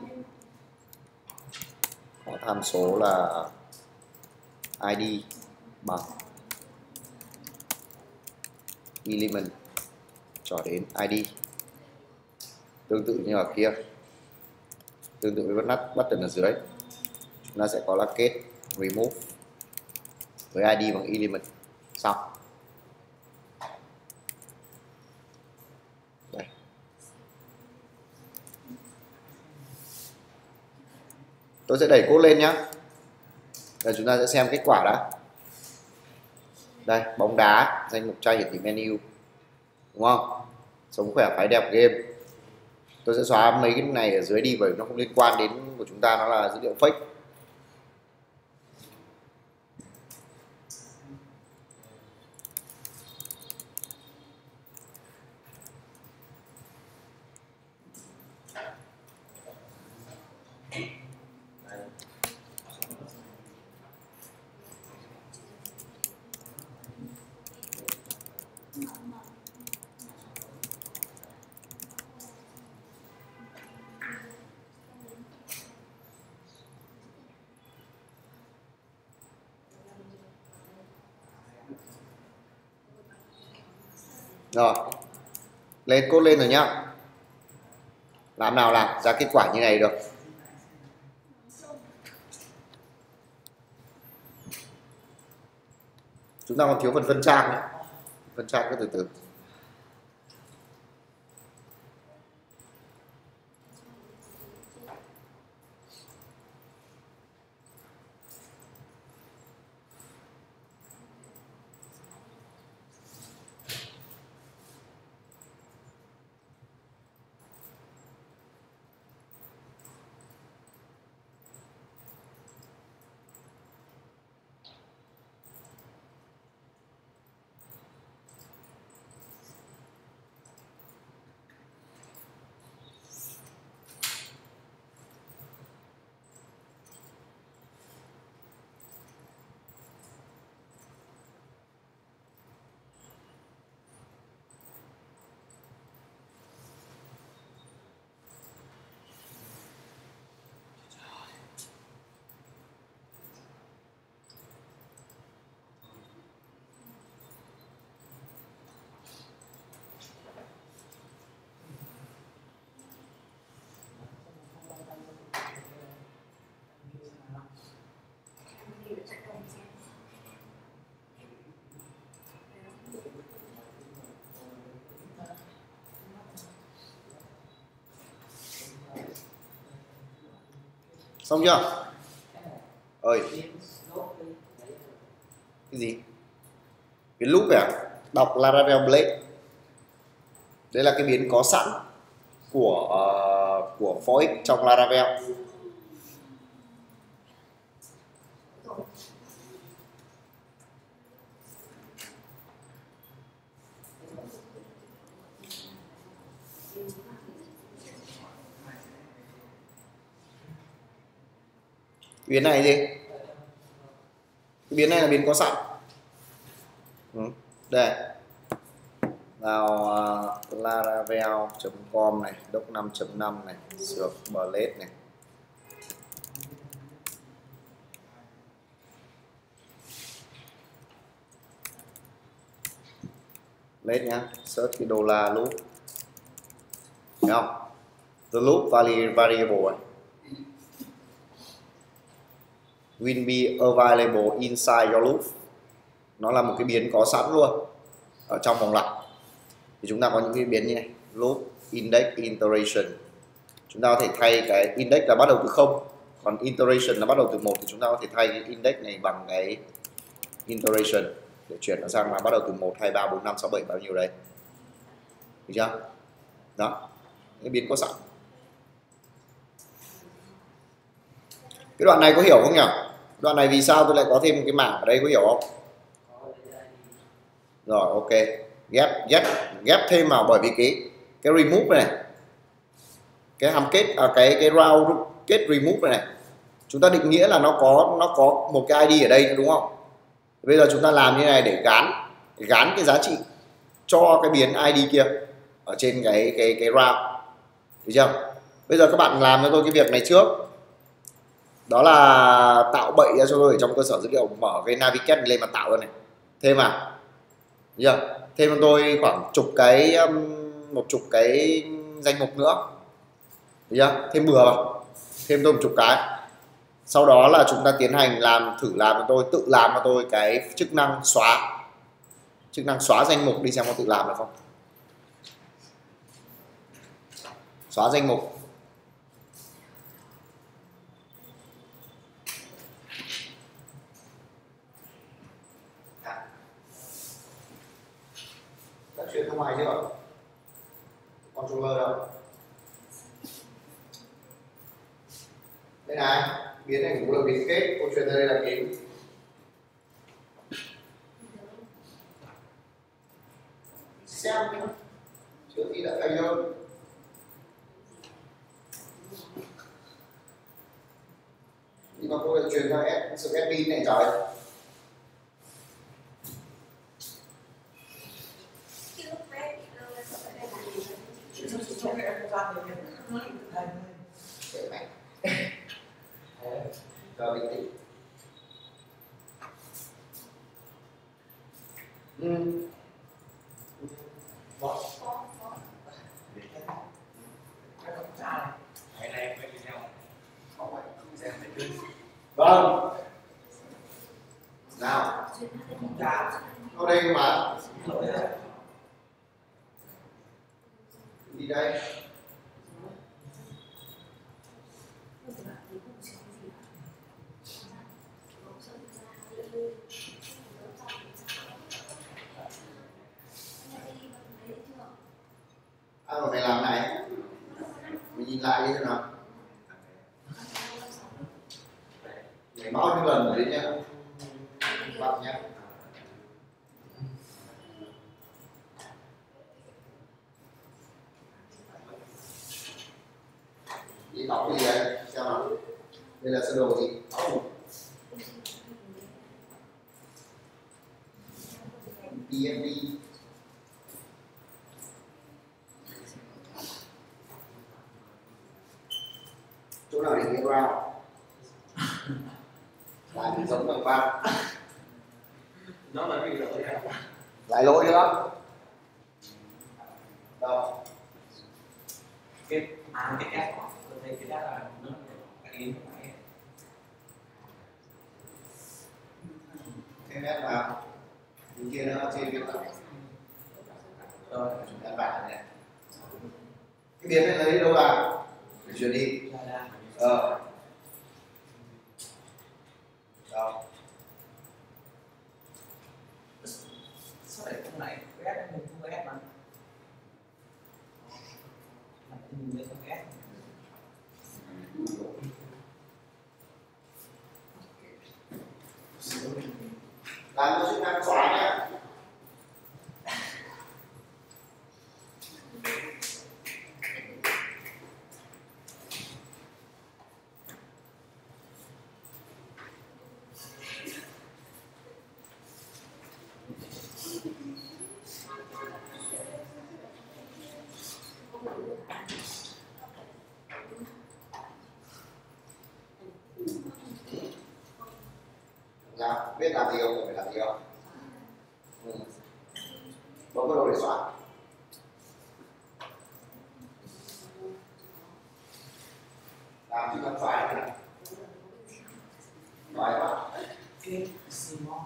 có tham số là id bằng element cho đến id. Tương tự như ở kia, tương tự với button ở dưới, chúng ta sẽ có là kết remove với id bằng element. Xong. Đây. Tôi sẽ đẩy code lên nhé. Giờ chúng ta sẽ xem kết quả đã. Đây, bóng đá, danh mục trai hiển thị menu, đúng không? Sống khỏe phái đẹp game. Tôi sẽ xóa mấy cái này ở dưới đi bởi nó không liên quan đến của chúng ta, nó là dữ liệu fake. Rồi, lên code lên rồi nhá. Làm nào làm ra kết quả như này được. Chúng ta còn thiếu phần phân trang nữa. Phân trang cứ từ từ. Xong chưa? Ơi, cái gì? Biến loop à? Đọc Laravel Blade. Đây là cái biến có sẵn của for x trong Laravel. Biến này gì? Cái biến này là biến có sẵn. Đây. Vào laravel.com này, doc 5.5 này, sược Blade này. Blade nhá, search cái $loop. Thấy không? The loop variable này will be available inside your loop. Nó là một cái biến có sẵn luôn ở trong vòng lặp. Thì chúng ta có những cái biến như này, loop index iteration. Chúng ta có thể thay cái index là bắt đầu từ 0, còn iteration là bắt đầu từ 1 thì chúng ta có thể thay cái index này bằng cái iteration để chuyển nó sang là bắt đầu từ 1, 2, 3, 4, 5, 6, 7 bao nhiêu đấy. Được chưa? Đó, cái biến có sẵn. Cái đoạn này có hiểu không nhỉ? Đoạn này vì sao tôi lại có thêm một cái mảng ở đây, có hiểu không? Rồi, ok. Ghép thêm vào, bởi vì cái remove này, cái hàm kết cái round kết remove này, chúng ta định nghĩa là nó có một cái ID ở đây đúng không? Bây giờ chúng ta làm như này để gán cái giá trị cho cái biến ID kia ở trên cái round. Được chưa? Bây giờ các bạn làm cho tôi cái việc này trước. Đó là tạo bậy ra cho tôi ở trong cơ sở dữ liệu, mở cái navigate lên mà tạo ra này. Thêm vào. Được chưa? Thêm cho tôi khoảng một chục cái danh mục nữa. Được chưa? Thêm bừa vào. Thêm tôi một chục cái. Sau đó là chúng ta tiến hành tự làm cho tôi cái chức năng xóa danh mục, đi xem có tự làm được không. Xóa danh mục. chưa? Controller đâu? Đây này, biến này cũng là biến kết, câu chuyện đây là biến xem trước khi đã thay hơn. Nhưng mà cô lại truyền cho sự admin này trời. Trong cái không gian này nó thay Để mày cho bình tĩnh. Vâng. Nào. Vào đây mà. Đi đây. À, mày làm này. Mày nhìn lại đi xem nào. Mày bao nhiêu lần rồi đấy nhá. Bạn nhé. Đi đọc cái gì đây? Xem nào. Đây là sơ đồ gì? PMD. Chỗ nào để ghi vào? Lại bị giống bằng ba. nó là bị lỗi Lại lỗi nữa. Đâu? cái S tôi thấy cái S là nó cái in của máy Thêm S vào. Bên kia nữa trên cái tầng. rồi Các bạn này. Cái biến này lấy đâu ra? Để chuyển đi. Đâu? sao lại không này cái S mình không có S mà mình mới không S Làm cho chức năng xóa nhé. Nào, biết làm gì không? Phải làm gì không? Bấm vào đồ để xóa. Làm chức năng xóa này. Xóa quá. cái Simon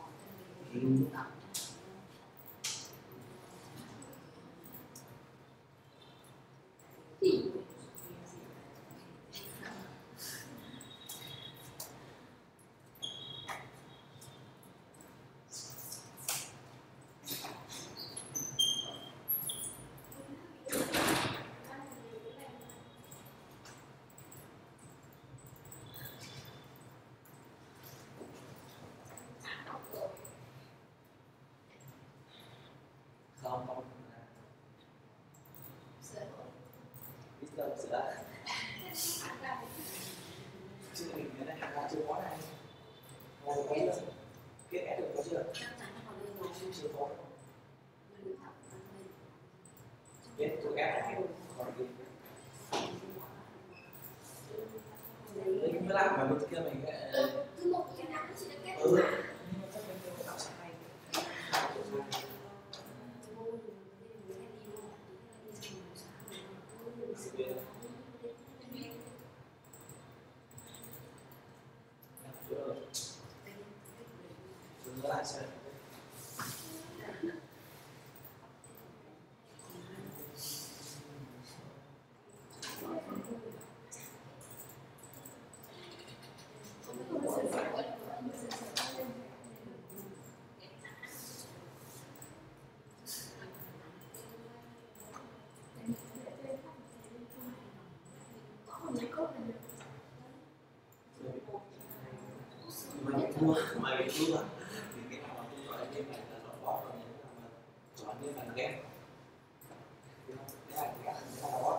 không biết đâu sửa chưa mình cái này là chưa có này cái S được có chưa chưa có biết tụi S này còn gì đấy mới làm mà bên kia mình nhưng mà chắc bên kia có tạo sai chúng lại xem mày chưa thì cái nào mà tôi gọi game này là nó bot rồi, chọn game là game cái này là bot.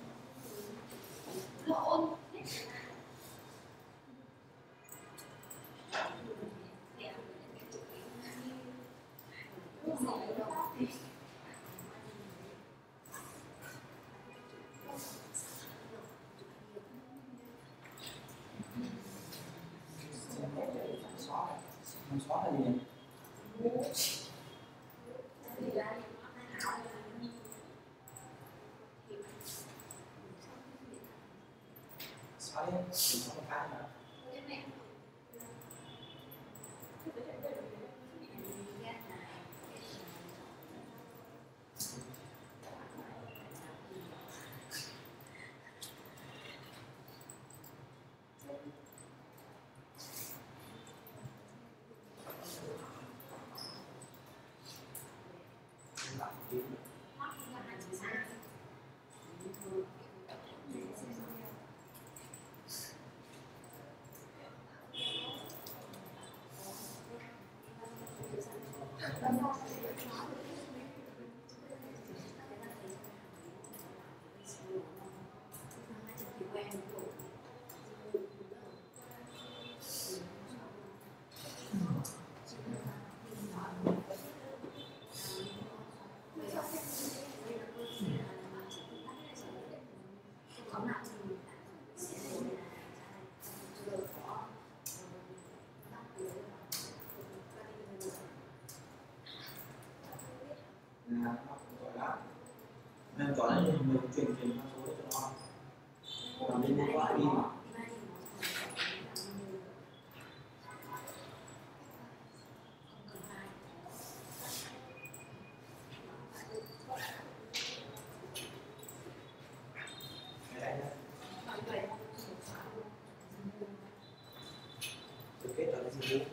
Không xóa là gì? Xóa đi, đừng xóa một cái nữa. Nên chọn là mình truyền số cho nó làm lên điện thoại đi. Kết là cái gì?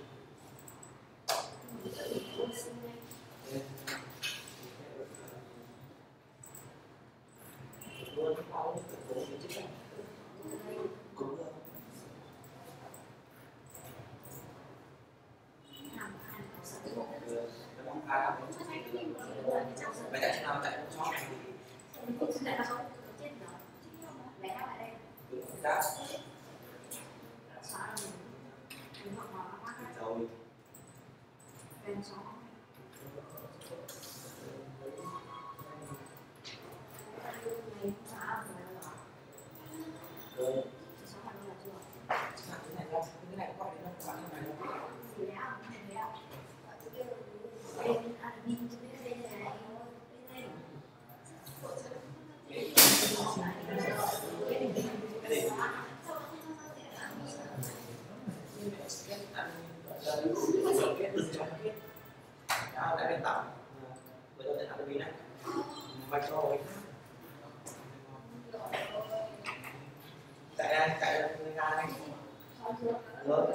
Vậy tại sao tại không xóa này thì đã rồi. Đó, đã đến tập bây giờ học cái này mạch rồi chạy ra đây lớn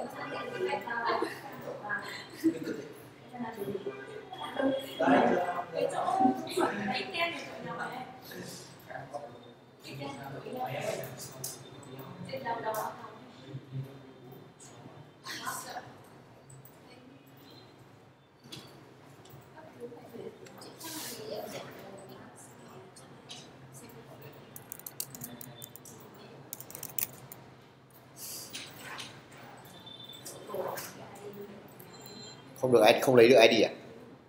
Không được ID, không lấy được ID à?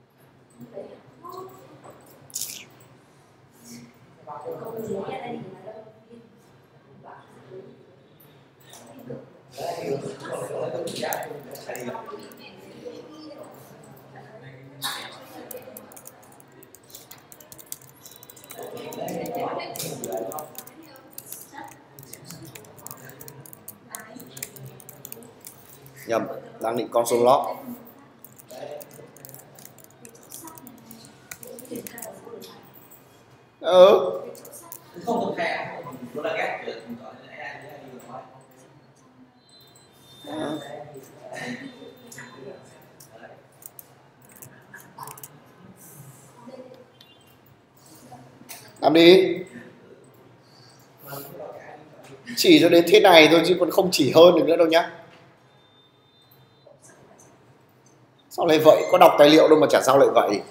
Nhầm, đang định console log. không được thẻ nó là ghép được gọi là AI được thôi. Làm đi. Chỉ cho đến thế này thôi chứ còn không chỉ hơn được nữa đâu nhá. Sao lại vậy? Có đọc tài liệu đâu mà chả sao lại vậy.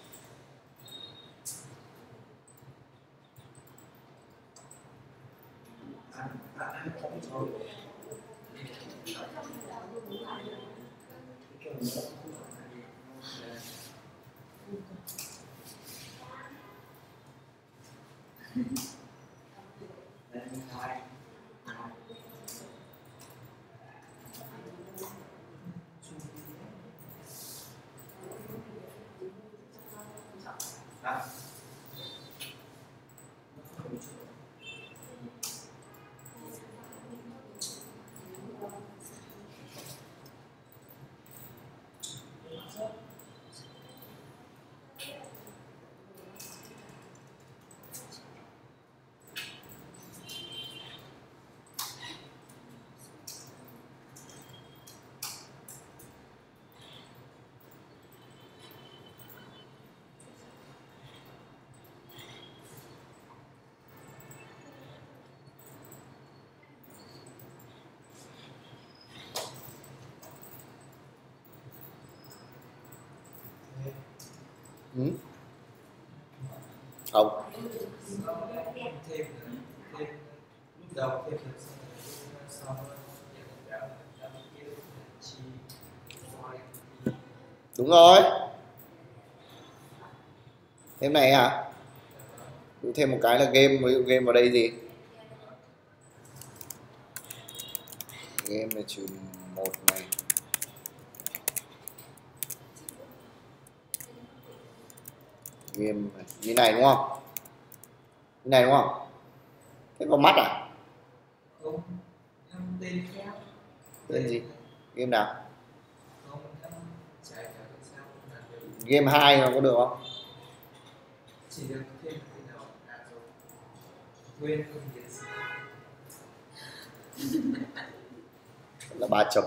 Ừ. Không. Đúng rồi. Thêm này à? Thêm một cái là game, ví dụ game vào đây gì? Game là trừ 1 này. Game này. Như này đúng không? Như này đúng không? Thế có mắt à? Tên gì? Game nào? Game 2 nó có được không? Chỉ được thêm cái nào rồi. Quên không biết gì. Là 3 chấm.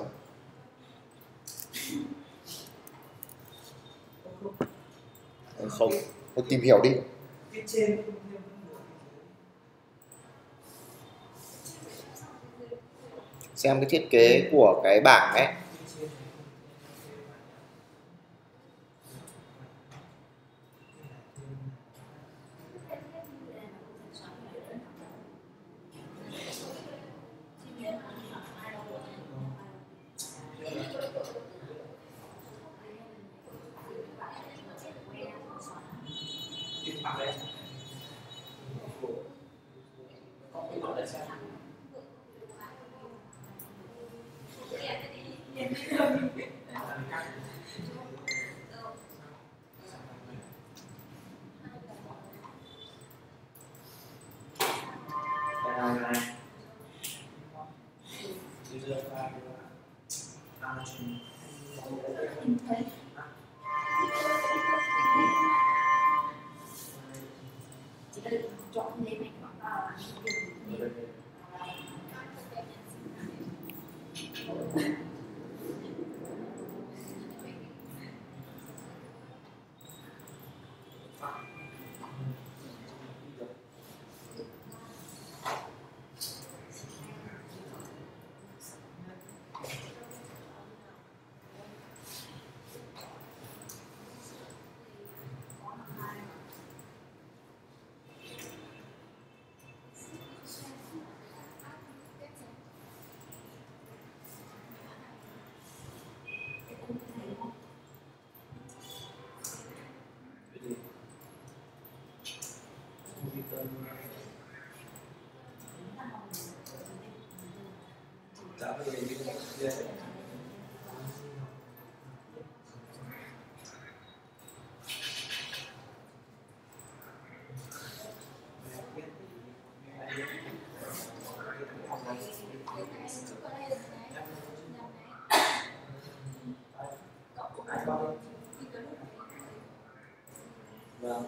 Không, tôi tìm hiểu đi. Xem cái thiết kế của cái bảng ấy. Vâng.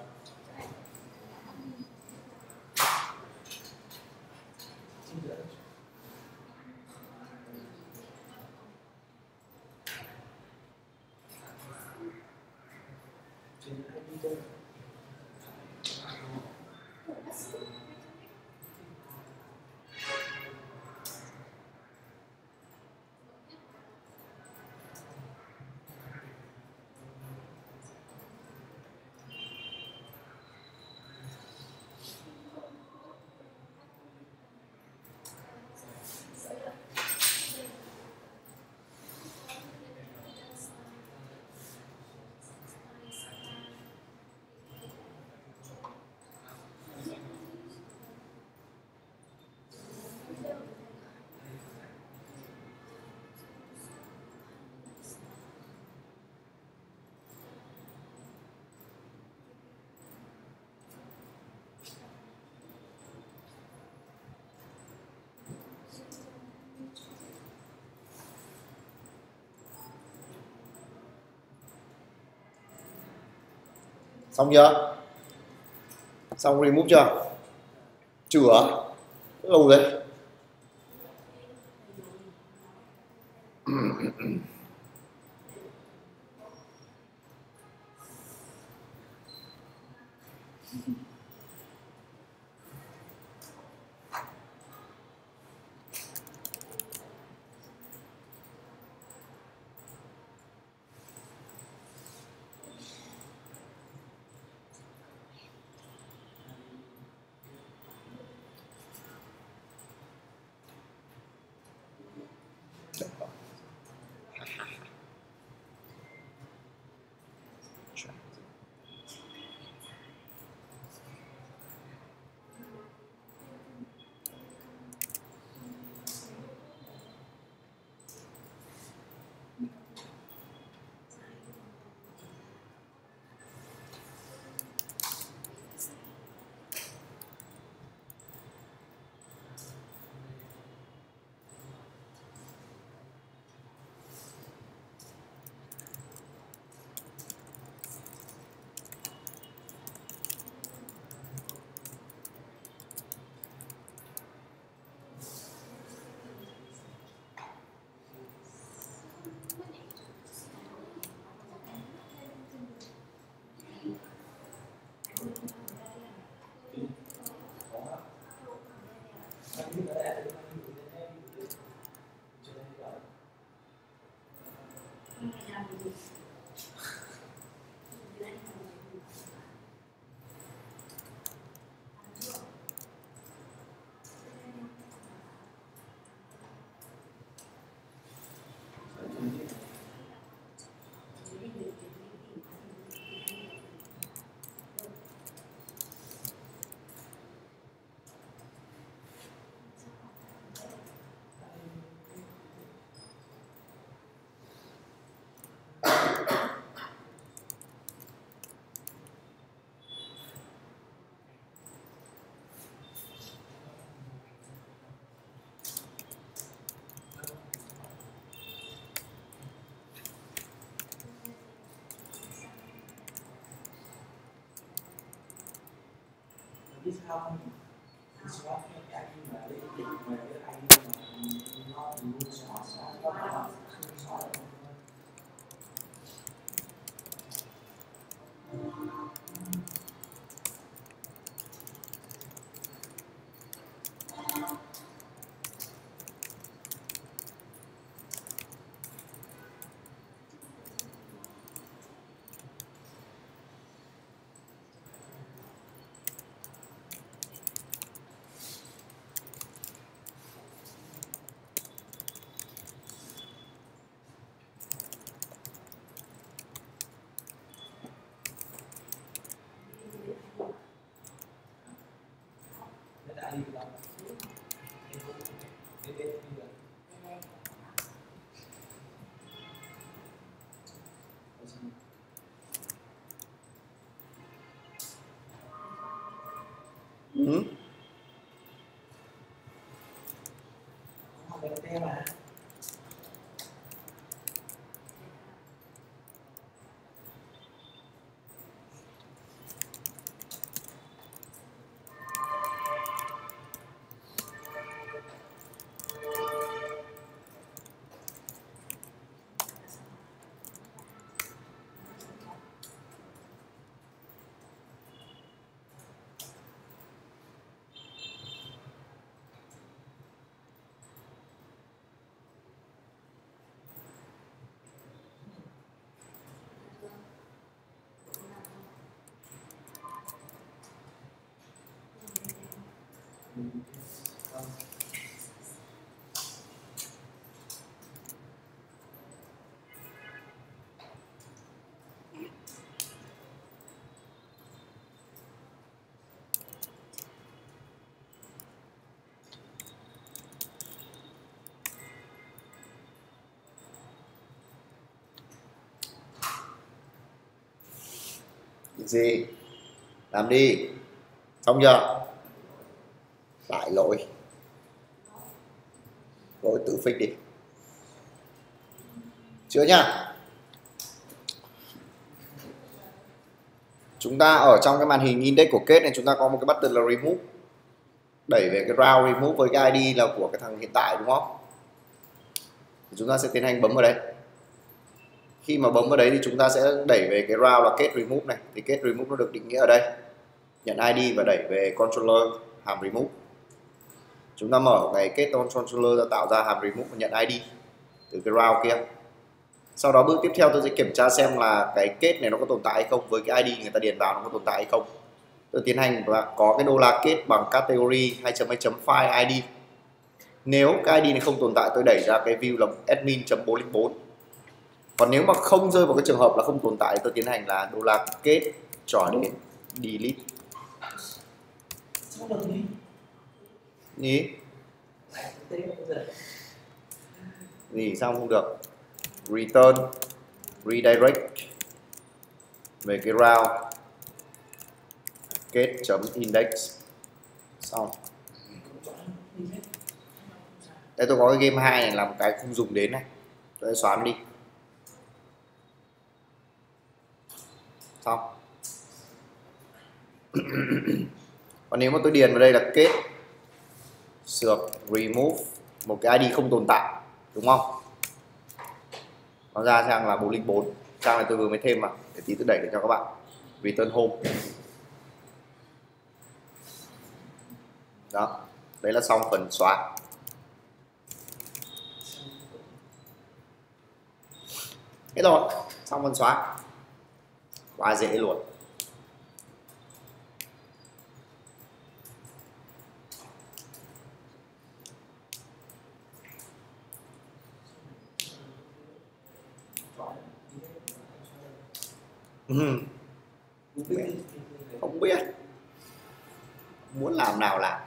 Xong chưa? Xong remove chưa? Chưa, lâu đấy. Biết sao không? Xóa cái ID mà lấy cái mà cái ID mà nó luôn xóa xóa được. ID của đâu? Ừ. Không phải tem mà. Gì? Làm đi. Xong chưa? Lại lỗi tự fix đi. Chưa nhá. chúng ta ở trong cái màn hình index của kết này chúng ta có một cái button là remove, đẩy về cái round remove với cái ID là của cái thằng hiện tại đúng không? Chúng ta sẽ tiến hành bấm vào đấy. Khi mà bấm vào đấy thì chúng ta sẽ đẩy về cái round là kết remove này. Thì kết remove nó được định nghĩa ở đây, nhận ID và đẩy về controller hàm remove. Chúng ta mở cái kết controller ra, tạo ra hàm remove và nhận ID từ cái round kia. Sau đó bước tiếp theo tôi sẽ kiểm tra xem là cái kết này nó có tồn tại hay không, với cái ID người ta điền vào nó có tồn tại hay không. Tôi tiến hành và có cái đô la kết bằng category 2.2.file ID. Nếu cái ID này không tồn tại tôi đẩy ra cái view là admin.404. Còn nếu mà không rơi vào cái trường hợp là không tồn tại tôi tiến hành là đô la kết trỏ đến delete. Sao được đi? Gì? Gì sao không được? Return redirect về cái round kết.index xong. Đây tôi có cái game 2 này là một cái không dùng đến này, tôi sẽ xóa nó đi. Xong. Còn nếu mà tôi điền vào đây là kết sược remove một cái ID không tồn tại đúng không? Nó ra sang là 404. Trang này tôi vừa mới thêm vào để tí tôi đẩy để cho các bạn. Return home. Đó, đấy là xong phần xóa. Hết rồi, xong phần xóa. Quá dễ luôn. Không biết, muốn làm nào làm.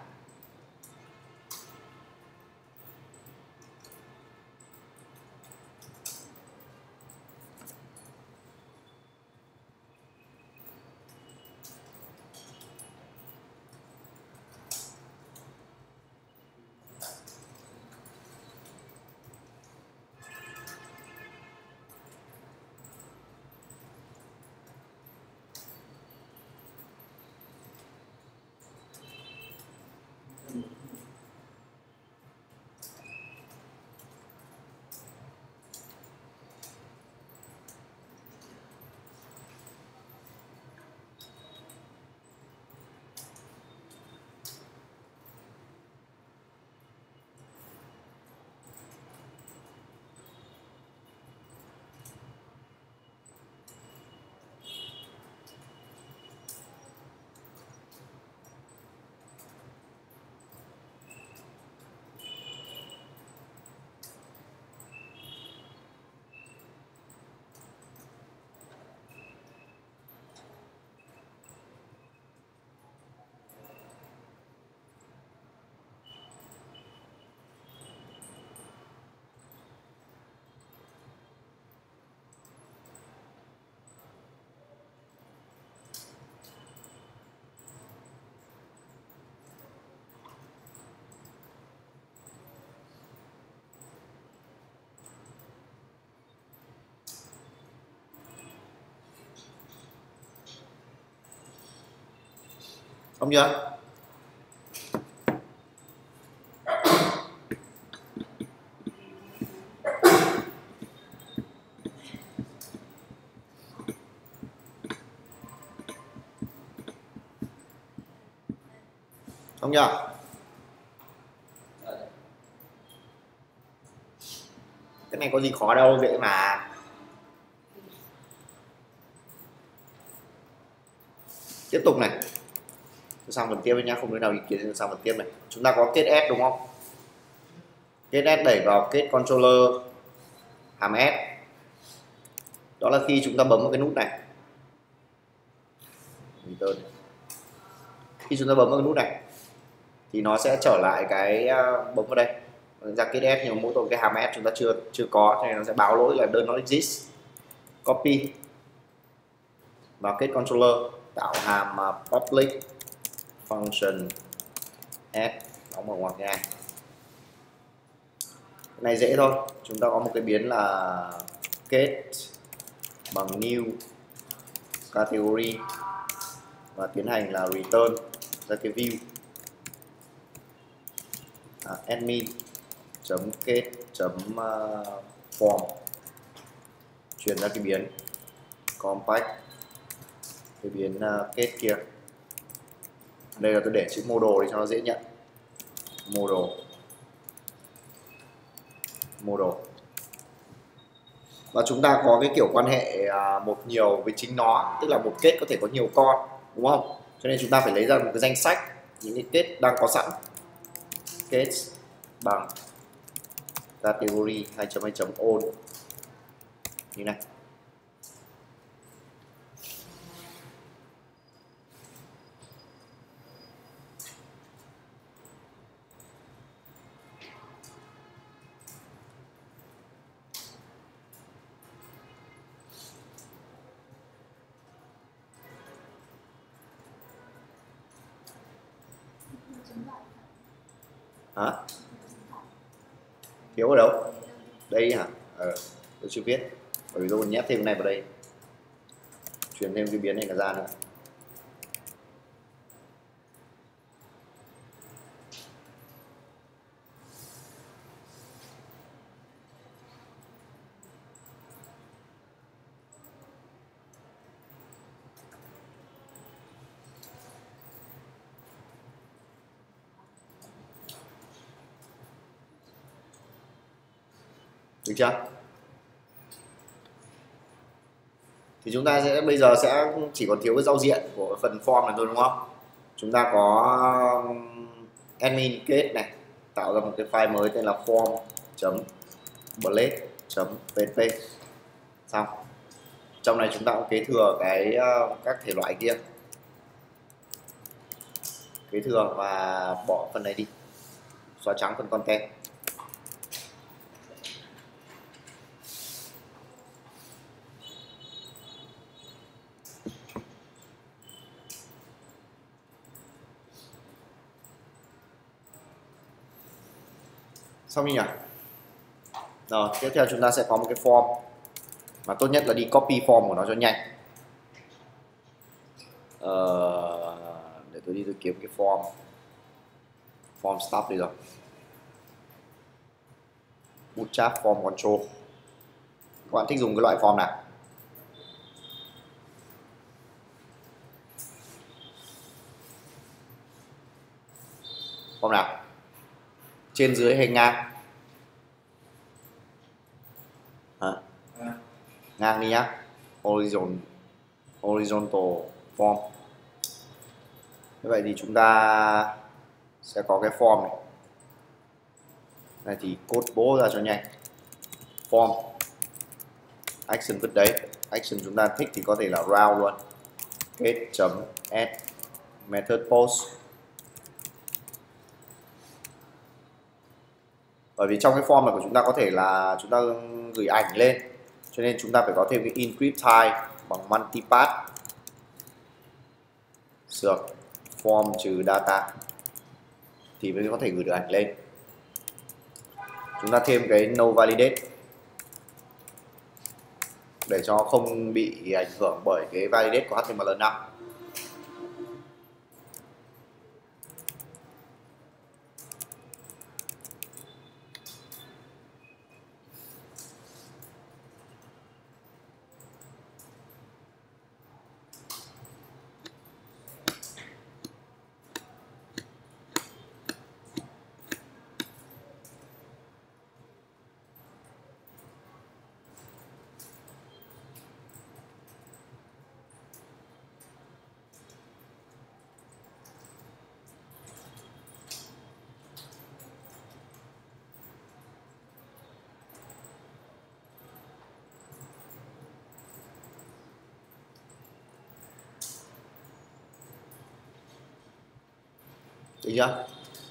Không chưa? Không nhá. Cái này có gì khó đâu, dễ mà. Tiếp tục này. Sang phần tiếp nhá, không đứa nào ý kiến sang phần tiếp này. Chúng ta có kết S đúng không? Kết S đẩy vào kết controller hàm S. Đó là khi chúng ta bấm vào cái nút này. Khi chúng ta bấm vào cái nút này thì nó sẽ trở lại cái bấm vào đây ra kết S, nhưng mà mỗi tội cái hàm S chúng ta chưa có cho nên nó sẽ báo lỗi là does not exist. Copy vào kết controller, tạo hàm public function s đóng vào ngoặc này. Cái này dễ thôi, chúng ta có một cái biến là kết bằng new category và tiến hành là return ra cái view admin chấm kết chấm form, truyền ra cái biến compact, cái biến kết kia. Đây là tôi để chữ model để cho nó dễ nhận. Model. Và chúng ta có cái kiểu quan hệ một nhiều với chính nó, tức là một kết có thể có nhiều con, đúng không? Cho nên chúng ta phải lấy ra một cái danh sách những cái kết đang có sẵn. Kết bằng category 2.2.on như này. Hả? Thiếu ở đâu? Đây hả? Tôi chưa biết, bởi vì tôi còn nhét thêm cái này vào đây, truyền thêm cái biến này ra nữa. Được chưa? Thì chúng ta sẽ bây giờ sẽ chỉ còn thiếu cái giao diện của phần form này thôi, đúng không? Chúng ta có admin kết này, tạo ra một cái file mới tên là form.blade.php. Xong. Trong này chúng ta cũng kế thừa cái các thể loại kia, kế thừa và bỏ phần này đi, xóa trắng phần content. Xong nhỉ? Rồi, tiếp theo chúng ta sẽ có một cái form, mà tốt nhất là đi copy form của nó cho nhanh. Để tôi đi tôi kiếm cái form stop đi rồi. Bootstrap form control. Các bạn thích dùng cái loại form nào? Form nào? Trên dưới hay ngang? Hả? Ngang đi nhá. Horizontal form. Như vậy thì chúng ta sẽ có cái form này. Này thì code bố ra cho nhanh. Form action vứt đấy. Action chúng ta thích thì có thể là round luôn. Get.add method post. Bởi vì trong cái form này của chúng ta có thể là chúng ta gửi ảnh lên, cho nên chúng ta phải có thêm cái encrypt type bằng multipath sược form trừ data thì mới có thể gửi được ảnh lên. Chúng ta thêm cái no validate để cho không bị ảnh hưởng bởi cái validate của HTML5. Được chưa?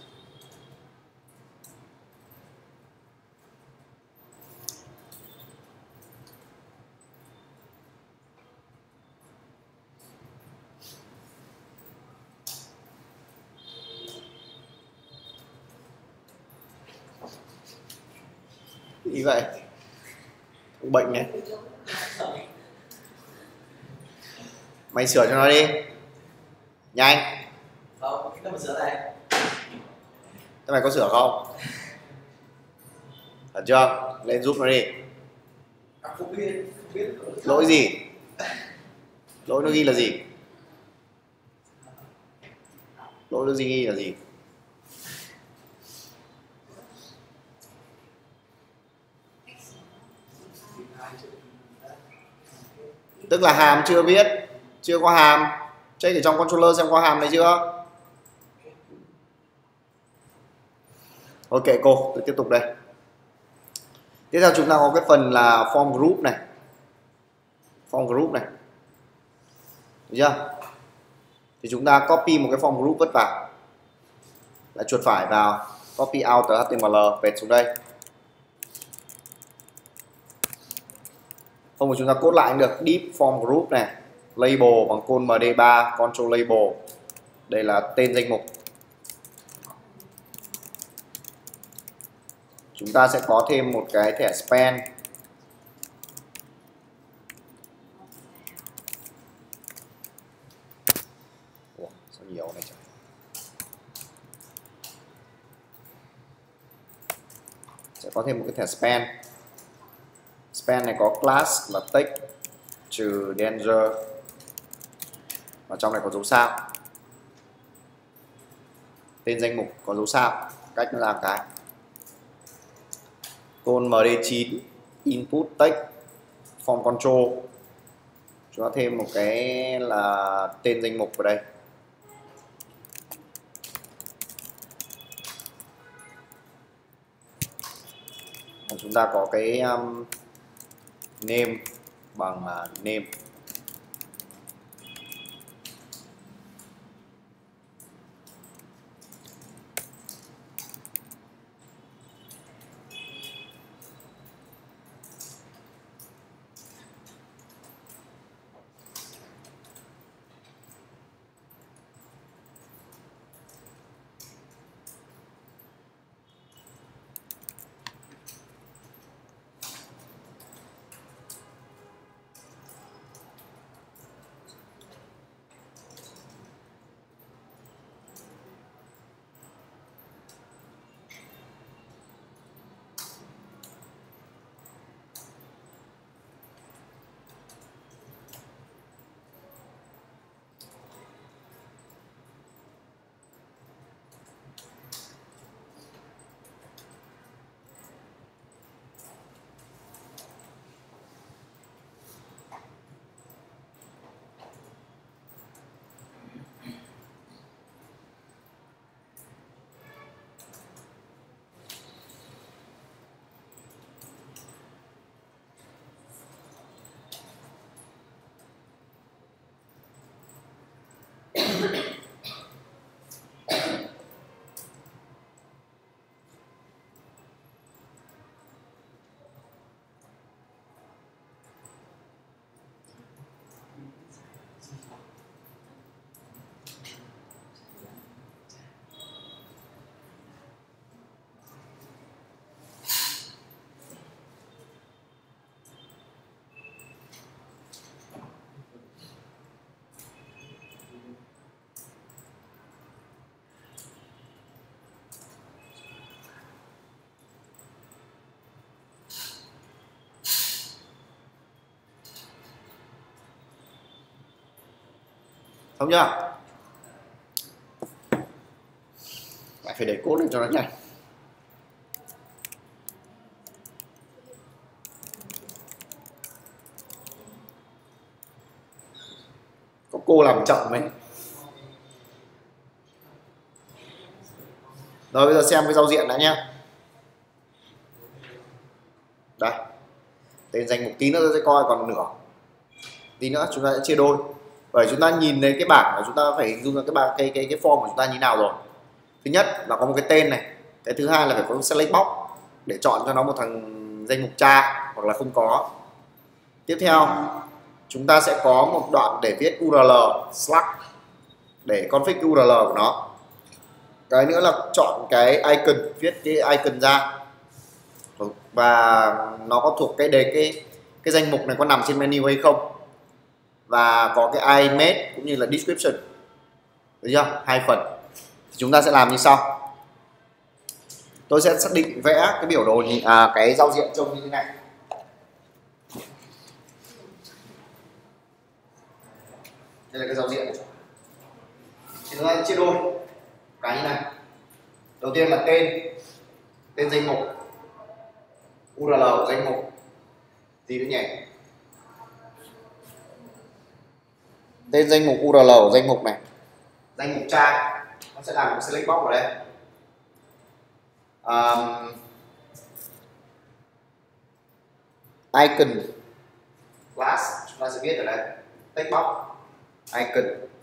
Ý vậy. Bệnh này. Mày sửa cho nó đi. Nhanh. Không, cái mình sửa này. Thế mày có sửa không? Thật chưa? Lên giúp nó đi. Không biết. Lỗi gì? Lỗi nó ghi là gì? Lỗi nó ghi là gì? Tức là hàm chưa viết, chưa có hàm. Check ở trong controller xem có hàm này chưa. Ok cô, tôi tiếp tục đây. Tiếp theo chúng ta có cái phần là form group này. Form group này. Được chưa? Thì chúng ta copy một cái form group vứt vào. Lại chuột phải vào, copy out từ HTML, paste xuống đây. Không, chúng ta code lại được deep form group này, label bằng code MD3, control label. Đây là tên danh mục. Chúng ta sẽ có thêm một cái thẻ span. Ủa, sao nhiều này trời. Sẽ có thêm một cái thẻ span. Span này có class là text trừ danger, và trong này có dấu sao. Tên danh mục có dấu sao. Cách nó làm cái code md9 input text form control, chúng ta thêm một cái là tên danh mục vào đây. Chúng ta có cái name bằng name. Không nhá, lại phải để code lên cho nó nhanh. Có cô làm chậm mấy. Rồi bây giờ xem cái giao diện đã nhá. Đây, tên danh mục tí nữa sẽ coi còn nửa. Tí nữa chúng ta sẽ chia đôi. Bởi chúng ta nhìn thấy cái bảng của chúng ta phải hình dung ra cái form của chúng ta như nào rồi. Thứ nhất là có một cái tên này, cái thứ hai là phải có một select box để chọn cho nó một thằng danh mục tra hoặc là không có. Tiếp theo chúng ta sẽ có một đoạn để viết URL slash để config URL của nó. Cái nữa là chọn cái icon, viết cái icon ra, và nó có thuộc cái danh mục này có nằm trên menu hay không, và có cái image cũng như là description. Được chưa? 2 phần. Thì chúng ta sẽ làm như sau. Tôi sẽ xác định vẽ cái biểu đồ cái giao diện trông như thế này. Đây là cái giao diện này. Thì chúng ta chia đôi cái như này. Đầu tiên là tên danh mục, URL của danh mục, gì nữa nhỉ? Tên danh mục, URL của danh mục này, danh mục trang, nó sẽ làm một select box ở đây. Icon class chúng ta sẽ viết ở đây, text box icon.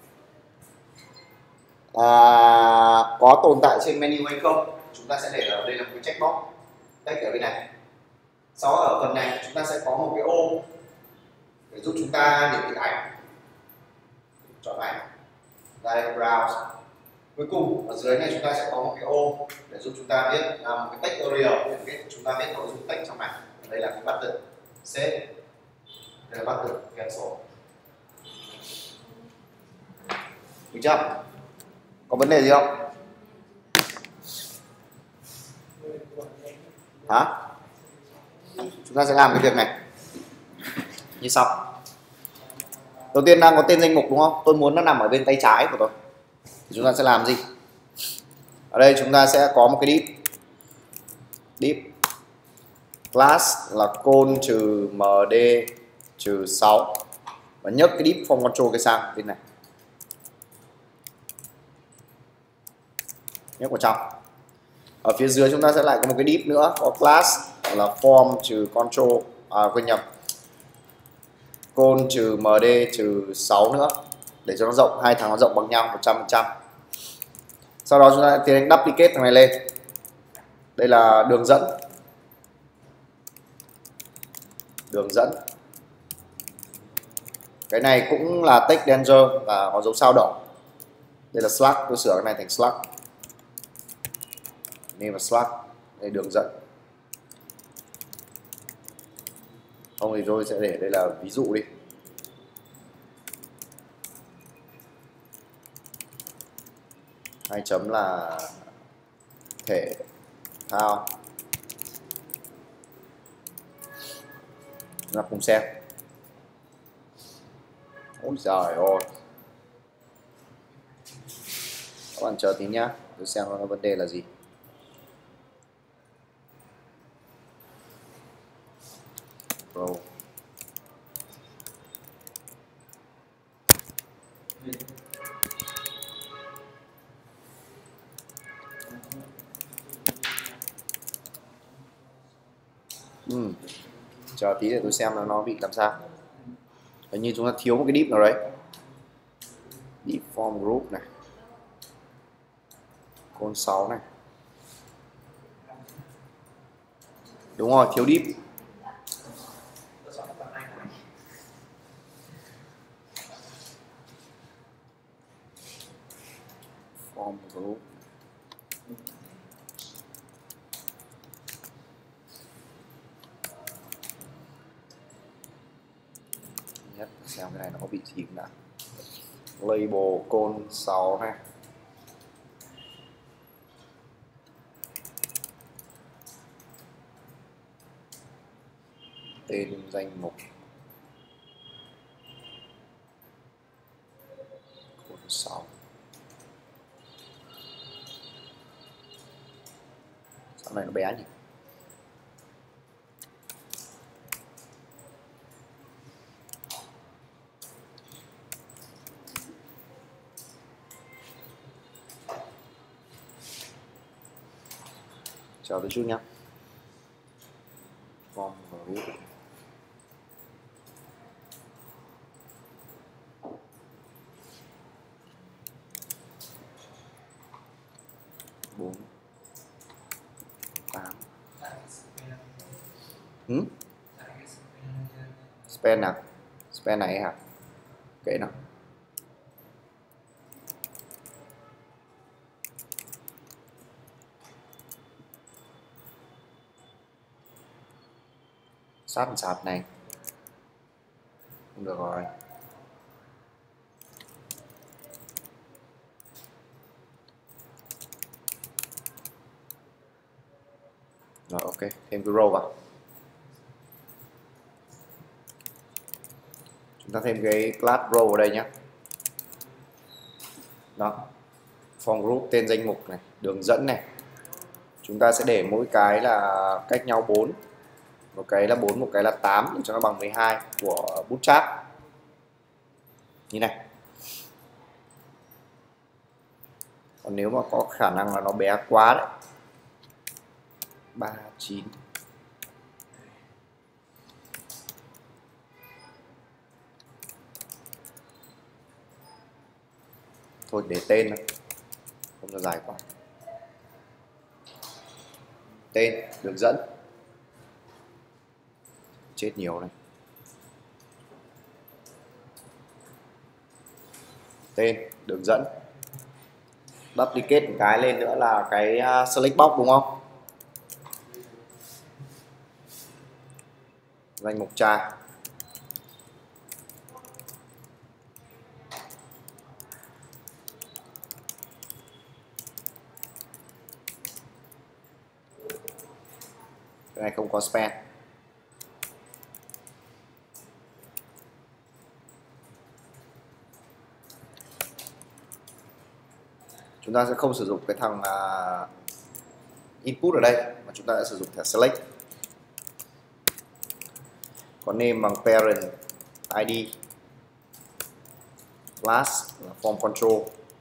Có tồn tại trên menu hay không, chúng ta sẽ để ở đây là một cái checkbox text ở bên này. Sau ở phần này chúng ta sẽ có một cái ô để giúp chúng ta hiển thị ảnh, chọn ảnh, đây browse. Cuối cùng ở dưới này chúng ta sẽ có một cái ô để giúp chúng ta viết một cái text area để viết chúng ta viết nội dung text trong này. Đây là cái button save, đây là button cancel. Được chưa? Có vấn đề gì không? Hả? Chúng ta sẽ làm cái việc này như sau. Đầu tiên đang có tên danh mục đúng không? Tôi muốn nó nằm ở bên tay trái của tôi. Thì chúng ta sẽ làm gì? Ở đây chúng ta sẽ có một cái div class là col-md-6 và nhấc cái div form control cái sang bên này, nhấc vào trong. Ở phía dưới chúng ta sẽ lại có một cái div nữa, có class là form-control, quên nhầm, col-md-6 nữa để cho nó rộng, hai thằng nó rộng bằng nhau 100%. Sau đó chúng ta tiến hành duplicate thằng này lên. Đây là đường dẫn. Cái này cũng là text danger và có dấu sao đỏ. Đây là slash, tôi sửa cái này thành slash. Name là slash. Đây đường dẫn. Không thì tôi sẽ để đây là ví dụ đi. Hai chấm là thể thao. Chúng ta cùng xem. Ôi giời ơi. Các bạn chờ tí nhá, tôi xem nó vấn đề là gì. Pro. Chờ tí để tôi xem là nó bị làm sao. Hình như chúng ta thiếu một cái div nào đấy. Div form group này, col 6 này. Đúng rồi, thiếu div. Form group. Nhất xem cái này nó có bị gì không nào. Label col 6 này. Tên danh mục col 6. Sao này nó bé nhỉ? Chờ tôi chút nhé. Form group. Bốn 8. Span nào? Span này hả? Kệ nào. Sạt này. Không được rồi. Rồi ok, thêm cái row vào. Chúng ta thêm cái class row vào đây nhé. Đó, form group, tên danh mục này, đường dẫn này. Chúng ta sẽ để mỗi cái là cách nhau 4. Một cái là 4, một cái là 8 để cho nó bằng 12 của Bootstrap. Như này. Còn nếu mà có khả năng là nó bé quá đấy, 39. Thôi để tên thôi, không cho dài quá. Tên, đường dẫn. Chết nhiều này. Tên, đường dẫn. Duplicate một cái lên nữa là cái select box đúng không? Danh mục tra. Cái này không có span. Chúng ta sẽ không sử dụng cái thằng input ở đây mà chúng ta sẽ sử dụng thẻ select. Có name bằng parent id, class là form control,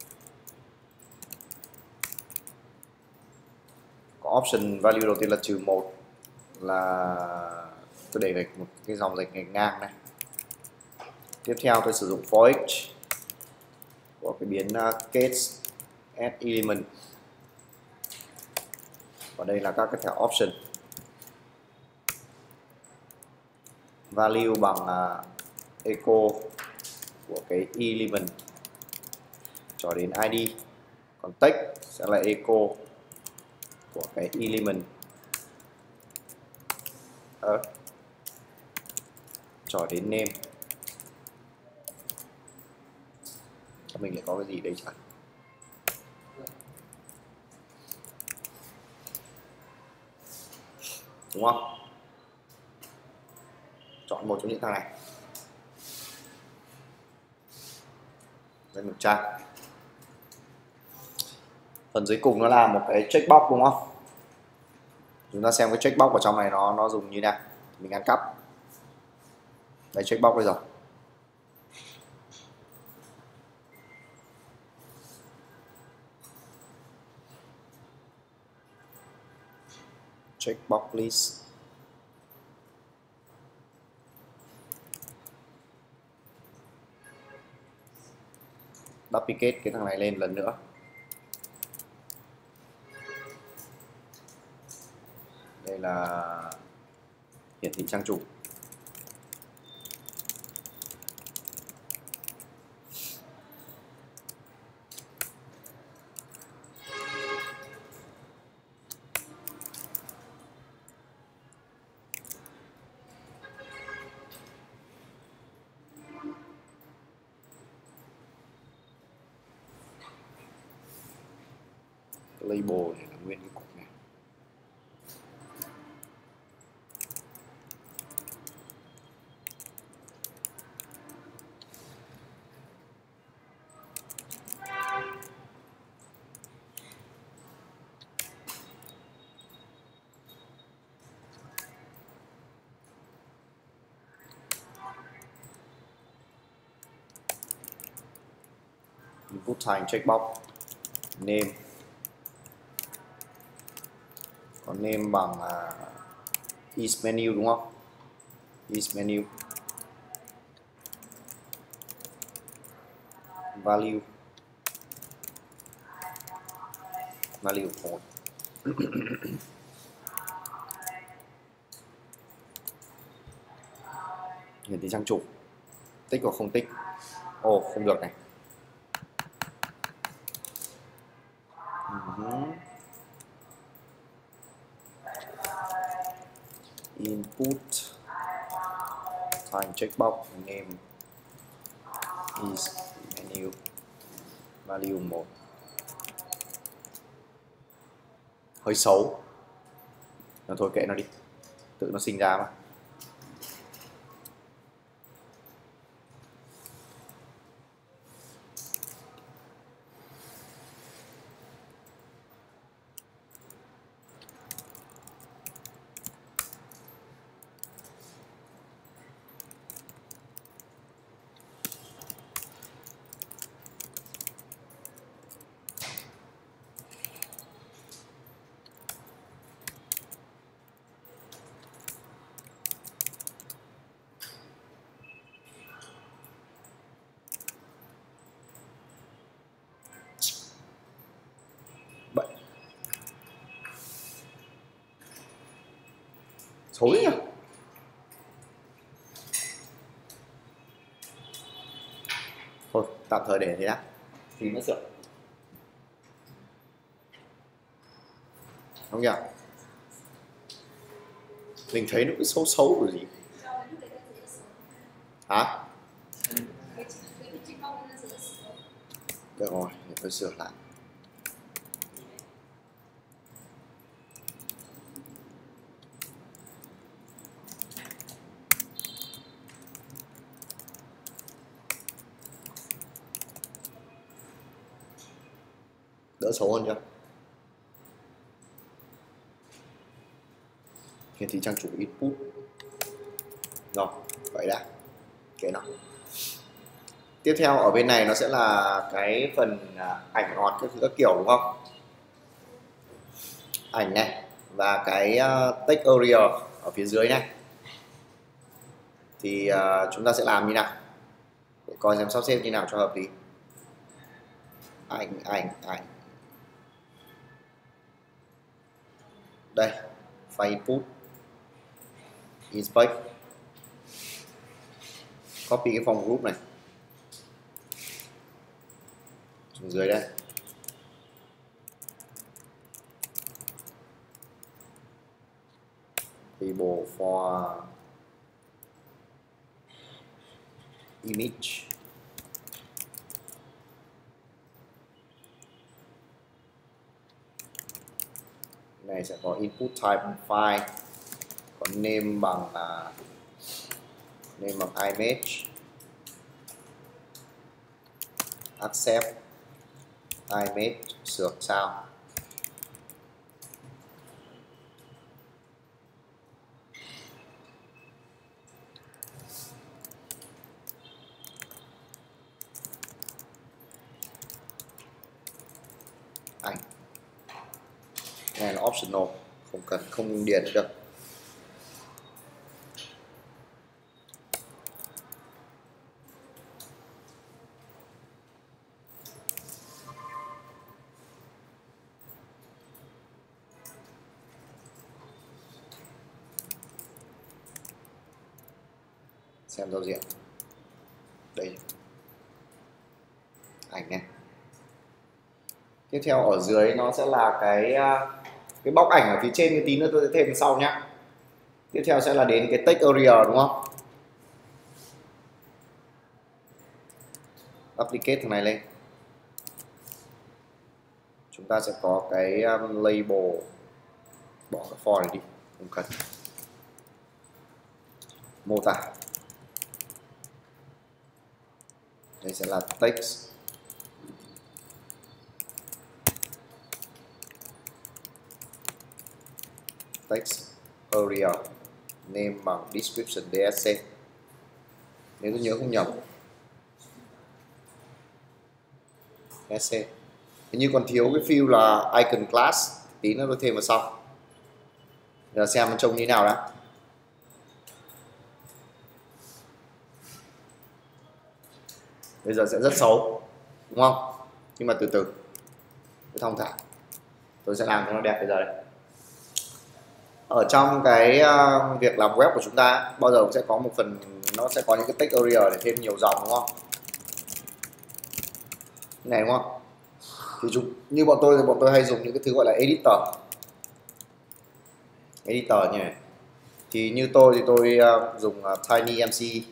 có option value đầu tiên là -1 là tôi để gạch một cái dòng gạch ngang này. Tiếp theo tôi sử dụng for each của cái biến case add element. Và đây là các cái thẻ option. Value bằng echo của cái element cho đến id. Còn text sẽ là echo của cái element cho đến name. Mình lại có cái gì đây chẳng? Đúng không? Chọn một trong những thằng này. Danh mục trang. Phần dưới cùng nó là một cái checkbox đúng không? Chúng ta xem cái checkbox ở trong này nó dùng như nào. Mình ăn cắp. Đây checkbox bây giờ. Checkbox list. Duplicate cái thằng này lên lần nữa. Đây là hiển thị trang chủ. Label này là nguyên cái cục này. Input thành checkbox. Name. Còn name bằng is menu đúng không? Is menu. Value. Value 1. Hiển thị trang chủ. Tích hoặc không tích? Ồ, không được này. Input thành checkbox. Name is menu. Value 1. Hơi xấu. thôi kệ nó đi, tự nó sinh ra mà. Xấu nhá. Thôi tạm thời để thế đã, thì nó sửa. Không nhỉ? Mình thấy nó cứ xấu xấu của gì. Hả? Được rồi, để tôi sửa lại. Đỡ xấu hơn chưa? Hiển thị trang chủ input. Rồi, vậy đã. Kệ nó. Tiếp theo ở bên này nó sẽ là cái phần ảnh ngọt các kiểu đúng không? Ảnh này và cái text area ở phía dưới này. Thì chúng ta sẽ làm như nào? Để coi xem sắp xếp như nào cho hợp lý. Ảnh. Đây, file input. Inspect. Copy cái form group này xuống dưới đây. Table for image. Này sẽ có input type file, có name bằng image, accept image, sửa sao. Ảnh này là optional, không điền được. Xem giao diện đây, ảnh này. Tiếp theo ở dưới nó sẽ là cái box ảnh ở phía trên, cái tí nữa tôi sẽ thêm sau nhá. Tiếp theo sẽ là đến cái text area đúng không? Duplicate thằng này lên. Chúng ta sẽ có cái label, bỏ cái for này đi, không cần. Mô tả. Đây sẽ là text. Text area, name bằng description dsc. Nếu tôi nhớ không nhầm. dsc. Hình như còn thiếu cái field là icon class, tí nữa tôi thêm vào sau. Giờ xem nó trông như thế nào đã. Bây giờ sẽ rất xấu, đúng không? Nhưng mà từ từ, cứ thong thả. Tôi sẽ làm cho nó đẹp bây giờ đây. Ở trong cái việc làm web của chúng ta bao giờ cũng sẽ có một phần, nó sẽ có những cái text area để thêm nhiều dòng đúng không? Cái này đúng không? Thì như bọn tôi hay dùng những cái thứ gọi là editor như này. Thì như tôi thì tôi dùng TinyMC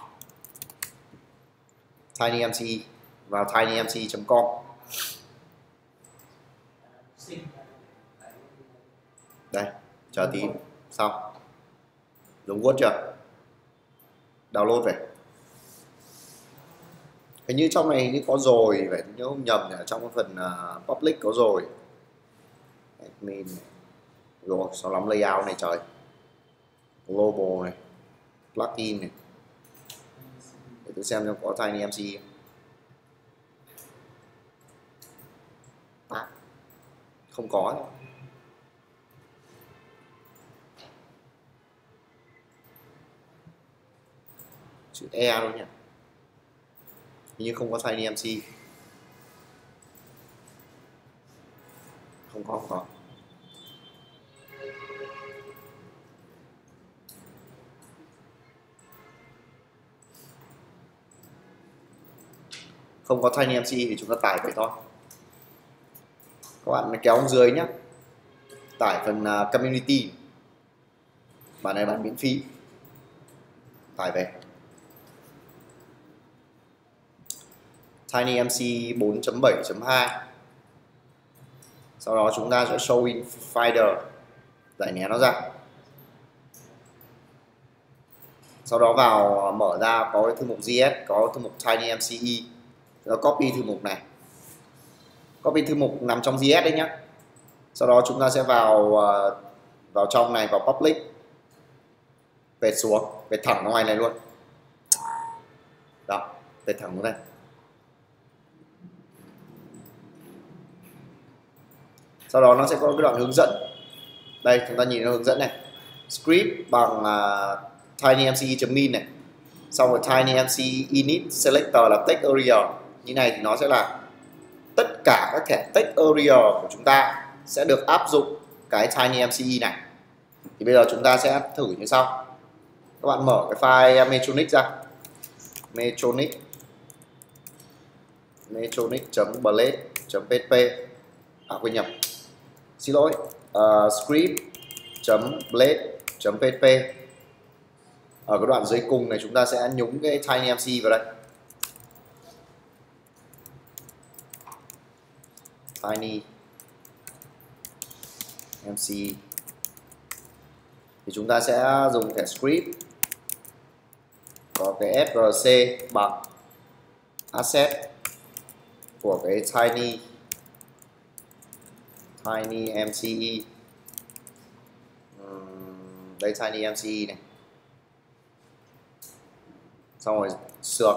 vào tinymc.com. Đây, Chờ tí. Xong. Giống Word chưa? Download về. Hình như trong này như có rồi, vậy nhớ không nhầm là trong cái phần public có rồi. Admin này. Rồi, sau lắm layout này trời. Global này. Plugin này. Để tôi xem có TinyMC không có. Chữ E luôn nhỉ. Hình như không có TinyMC. Không có. Không có TinyMC thì chúng ta tải về thôi. Các bạn kéo xuống dưới nhé. Tải phần community. Bản này bản miễn phí. Tải về. TinyMC 4.7.2. Sau đó chúng ta sẽ show in Finder, giải né nó ra. Sau đó vào mở ra có cái thư mục JS, có thư mục TinyMCE. Rồi copy thư mục này. Copy thư mục nằm trong JS đấy nhé. Sau đó chúng ta sẽ vào trong này, vào public. Vệt xuống, vệt thẳng ra ngoài này luôn. Đó, vệt thẳng xuống đây. Sau đó nó sẽ có cái đoạn hướng dẫn. Đây, chúng ta nhìn nó hướng dẫn này. Script bằng tinymce.min này. Xong rồi tinymc init selector là text area. Như này thì nó sẽ là tất cả các thẻ text area của chúng ta sẽ được áp dụng cái tinymce này. Thì bây giờ chúng ta sẽ thử như sau. Các bạn mở cái file Metronic ra. Metronic.blade.php. Quên nhầm. Xin lỗi. Script.blade.php. Ở cái đoạn dưới cùng này chúng ta sẽ nhúng cái TinyMC vào đây. TinyMC. Thì chúng ta sẽ dùng thẻ script. Có cái src bằng asset của cái TinyMCE. Đây TinyMCE này. Xong rồi sược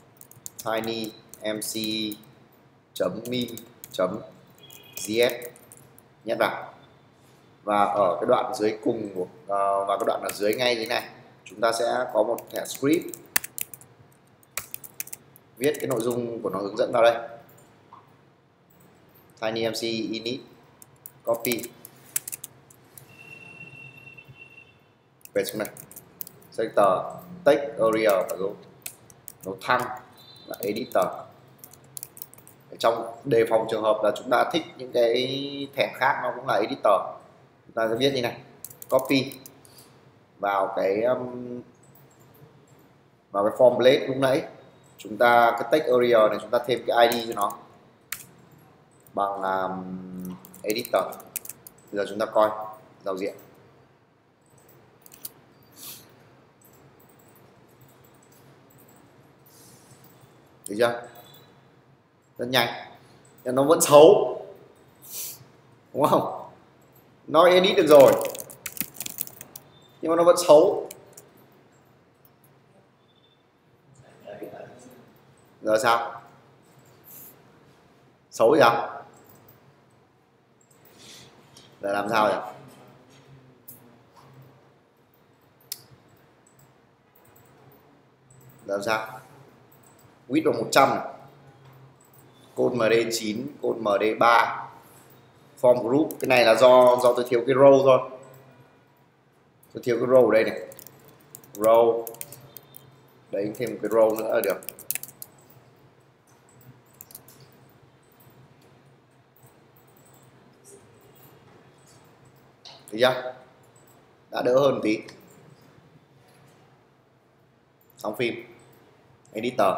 tinymce.min.js nhét vào. Và ở cái đoạn dưới cùng và cái đoạn ở dưới ngay dưới này chúng ta sẽ có một thẻ script viết cái nội dung của nó hướng dẫn vào đây. TinyMC init copy về xuống này, selector text area và dấu thăng là editor. Trong đề phòng trường hợp là chúng ta thích những cái thẻ khác nó cũng là editor, chúng ta sẽ viết như này, copy vào cái form blade lúc nãy, chúng ta cái text area này chúng ta thêm cái ID cho nó bằng editor. Bây giờ chúng ta coi giao diện. Được chưa? Rất nhanh. Nhưng nó vẫn xấu. Đúng không? Nó edit được rồi. Nhưng mà nó vẫn xấu. Giờ sao? Xấu gì sao? Giờ làm sao nhỉ? Giờ làm sao? Width vào 100 này. Code MD9, code MD3, form group. Cái này là do tôi thiếu cái row thôi. Tôi thiếu cái row ở đây này. Row. Đấy, thêm một cái row nữa là được. Được chưa? Đã đỡ hơn tí. Xong phim. Editor.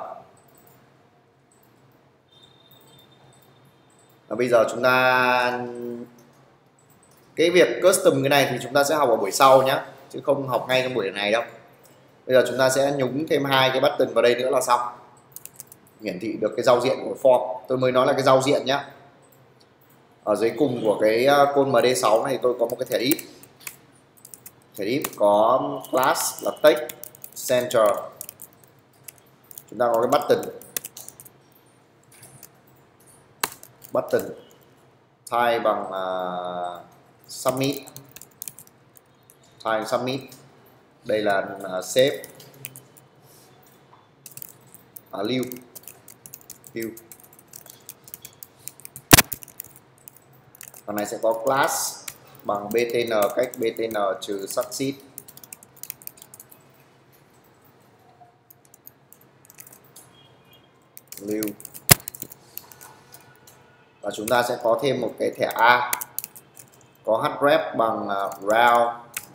Và bây giờ chúng ta Cái việc custom cái này thì chúng ta sẽ học ở buổi sau nhé, chứ không học ngay trong buổi này đâu. Bây giờ chúng ta sẽ nhúng thêm 2 cái button vào đây nữa là xong, hiển thị được cái giao diện của form. Tôi mới nói là cái giao diện nhé. Ở dưới cùng của cái côn MD6 này tôi có một cái thẻ div. Thẻ div có class là text center. Chúng ta có cái button type bằng submit, type submit. Đây là save, lưu. Còn này sẽ có class bằng btn, cách btn trừ succeed. Lưu. Và chúng ta sẽ có thêm một cái thẻ A, có href bằng round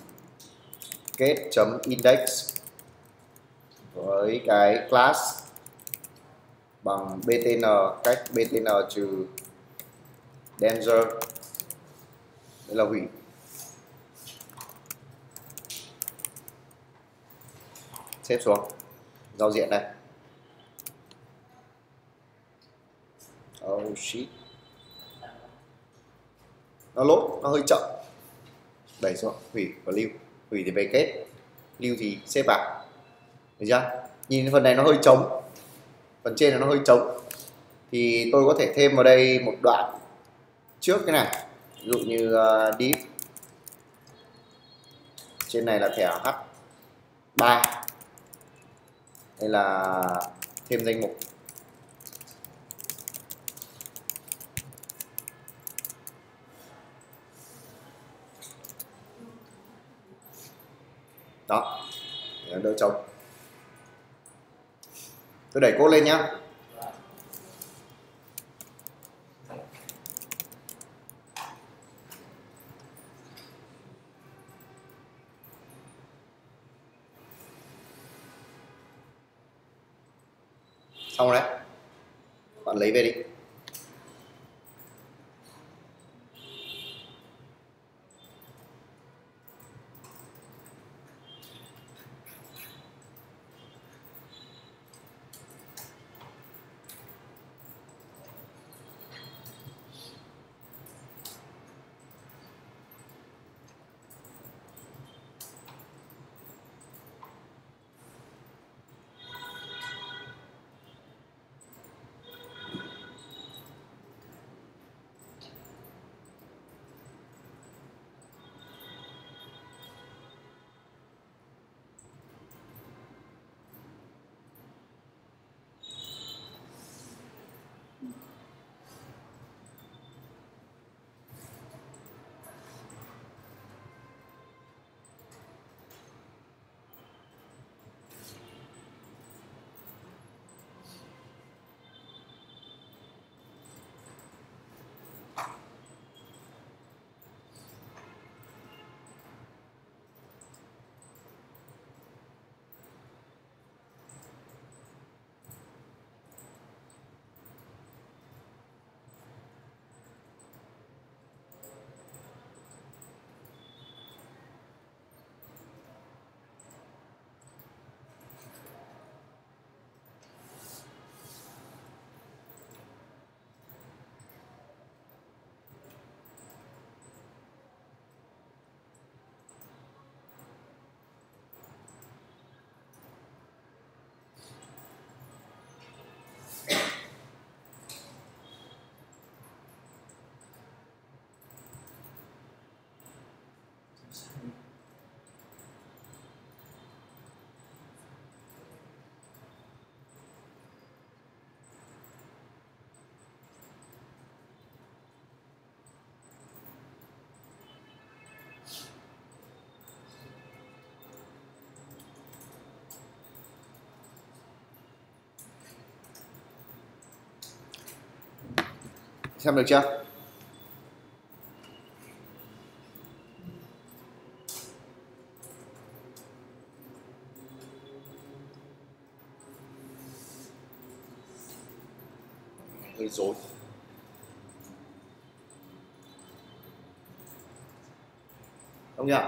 get.index với cái class bằng btn, cách btn trừ danger. Đây là hủy. Xếp xuống giao diện đây. Oh shit, nó lốt, nó hơi chậm. Đẩy xuống, hủy và lưu. Hủy thì về kết, lưu thì xếp vào. Được chưa? Nhìn phần này nó hơi trống, phần trên nó hơi trống, thì tôi có thể thêm vào đây một đoạn trước cái này. Ví dụ như div, trên này là thẻ h3, đây là thêm danh mục. Đó, để nó đỡ trống. Tôi đẩy code lên nhá. Xong rồi đấy, bạn lấy về đi. Xem được chưa? Hơi rối. Không nhỉ?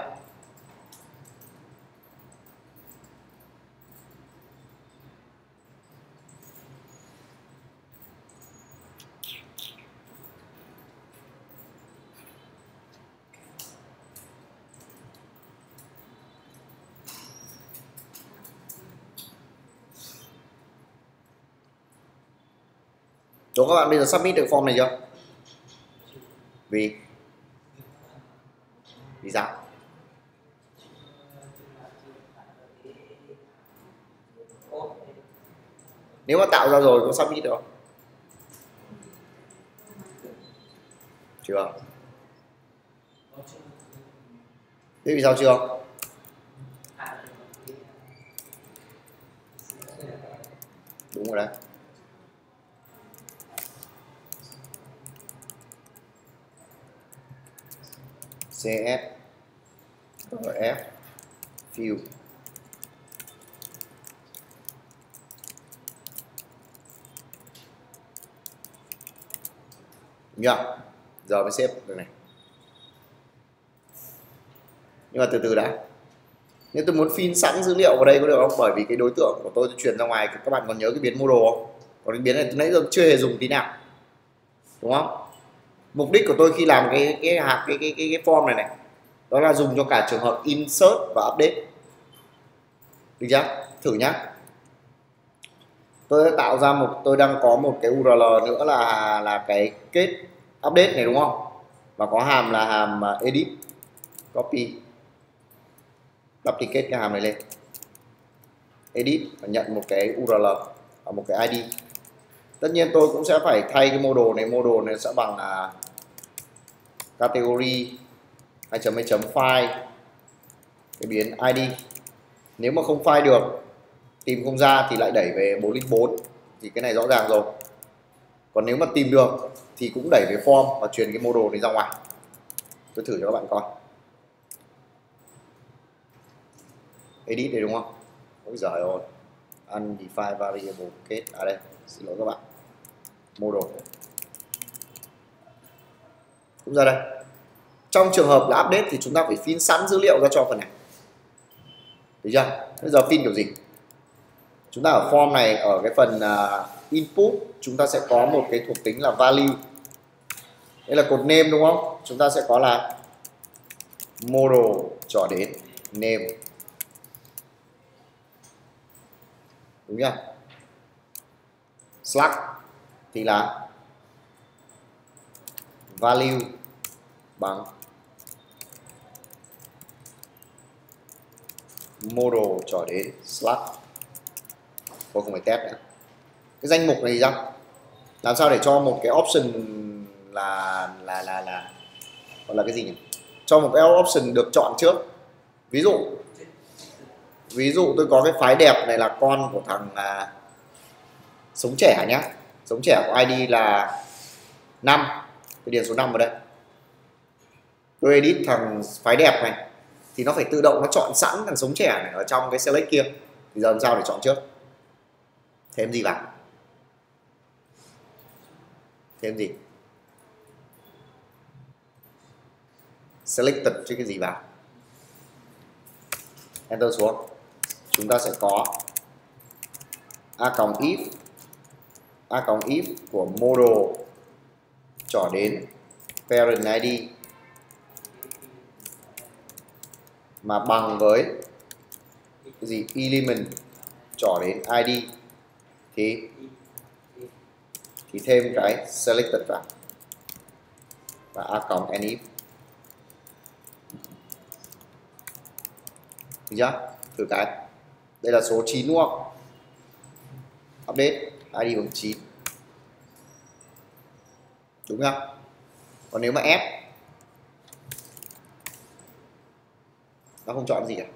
Đúng, các bạn bây giờ submit được form này chưa? Vì sao? Nếu mà tạo ra rồi có submit được không? Chưa. Thế vì sao chưa? Đúng rồi đấy. CS RF field nhá, giờ mới xếp được này. Nhưng mà từ từ đã. Nếu tôi muốn pin sẵn dữ liệu vào đây có được không? Bởi vì cái đối tượng của tôi chuyển ra ngoài, các bạn còn nhớ cái biến model không? Còn cái biến này từ nãy giờ chưa hề dùng tí nào, đúng không? Mục đích của tôi khi làm cái form này đó là dùng cho cả trường hợp insert và update. Được chưa? Thử nhá. Tôi đã tạo ra tôi đang có một cái URL nữa là cái kết update này, đúng không? Và có hàm là hàm edit, copy, duplicate cái hàm này lên, edit và nhận một cái URL và một cái ID. Tất nhiên tôi cũng sẽ phải thay cái model này sẽ bằng category 2.2 file cái biến ID. Nếu mà không file được, tìm không ra thì lại đẩy về 404, thì cái này rõ ràng rồi. Còn nếu mà tìm được thì cũng đẩy về form và truyền cái model này ra ngoài. Tôi thử cho các bạn coi. Edit đây đúng không? Ôi giời ơi, undefined variable kết đây, xin lỗi các bạn, model cũng ra đây. Trong trường hợp là update thì chúng ta phải fill sẵn dữ liệu ra cho phần này, được chưa? Bây giờ fill kiểu gì? Chúng ta ở form này, ở cái phần input chúng ta sẽ có một cái thuộc tính là value, đây là cột name đúng không? Chúng ta sẽ có là model cho đến name, đúng chưa? Slash thì là value bằng model cho đến slash, tôi không phải test nữa. Cái danh mục này gì ra? Làm sao để cho một cái option là gọi là cái gì nhỉ? Cho một cái option được chọn trước. Ví dụ tôi có cái phái đẹp này là con của thằng sống trẻ nhá. Sống trẻ của ID là 5. Tôi điền số 5 vào đây. Tôi edit thằng phái đẹp này thì nó phải tự động nó chọn sẵn thằng sống trẻ này ở trong cái select kia. Thì giờ làm sao để chọn trước? Thêm gì vào? Thêm gì? Selected chứ cái gì vào? Enter xuống. Chúng ta sẽ có a.if của model cho đến parent ID mà bằng với cái gì element cho đến ID thì thêm cái selected vào và a.enif. Được chưa? Thử cái. Đây là số 9 đúng không? Update ID bằng 9. Đúng không? Còn nếu mà ép nó không chọn gì cả.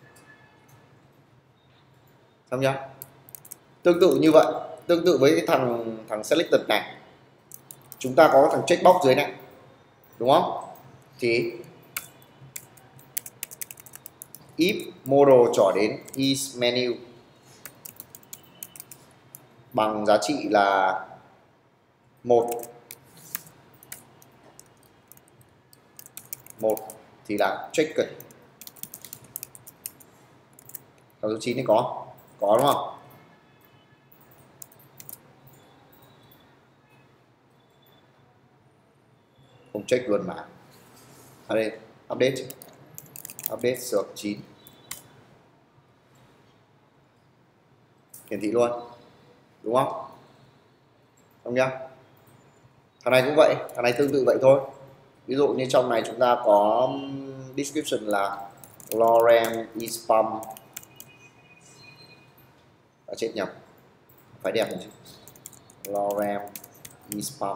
Xong chưa? Tương tự như vậy, tương tự với cái thằng selected này, chúng ta có thằng checkbox dưới này, đúng không? Thì if model cho đến is menu bằng giá trị là 1 thì là chicken. Con số 9 thì có đúng không? Không check luôn mà. Ở đây update sược 9 hiển thị luôn, đúng không? Không nhá. Thằng này cũng vậy, thằng này tương tự vậy thôi. Ví dụ như trong này chúng ta có description là Lorem Ispam, đã chết nhầm, phải đẹp chứ. Lorem Ispam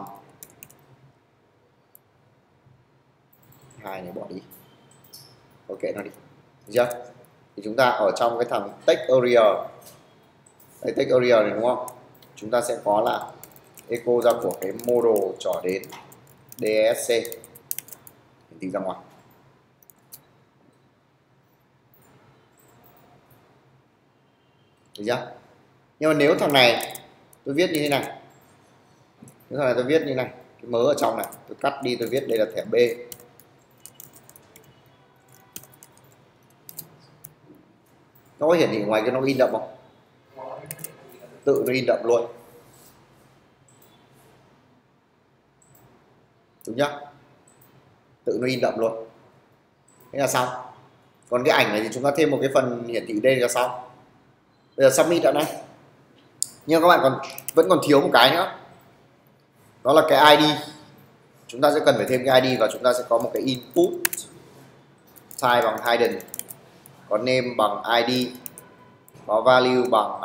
2 này bỏ đi, ok nó đi, được chưa? Thì chúng ta ở trong cái thằng text area, đây text area này đúng không? Chúng ta sẽ có là echo ra của cái model trỏ đến DESC hiển thị ra ngoài. Được chưa? Nhưng mà nếu thằng này tôi viết như thế này, nếu thằng này tôi viết như này, cái mớ ở trong này tôi cắt đi, tôi viết đây là thẻ B, nó có hiển thị ngoài cái nó in đậm không? Tự nó in đậm luôn, đúng nhá, tự nó in đậm luôn, thế là xong. Còn cái ảnh này thì chúng ta thêm một cái phần hiển thị đây là xong. Bây giờ submit đã này, nhưng các bạn vẫn còn thiếu một cái nữa, đó là cái ID. Chúng ta sẽ cần phải thêm cái ID và chúng ta sẽ có một cái input type bằng hidden, có name bằng ID, có value bằng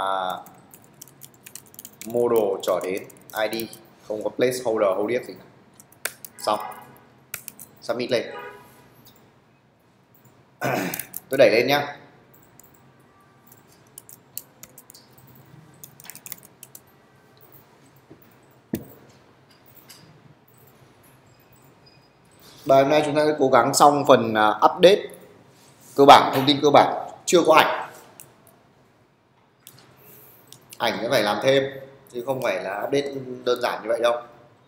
model trỏ đến ID, không có placeholder hold gì cả. Xong, submit lên. Tôi đẩy lên nhá. Bài hôm nay chúng ta sẽ cố gắng xong phần update cơ bản, thông tin cơ bản, chưa có ảnh. Ảnh sẽ phải làm thêm chứ không phải là update đơn giản như vậy đâu.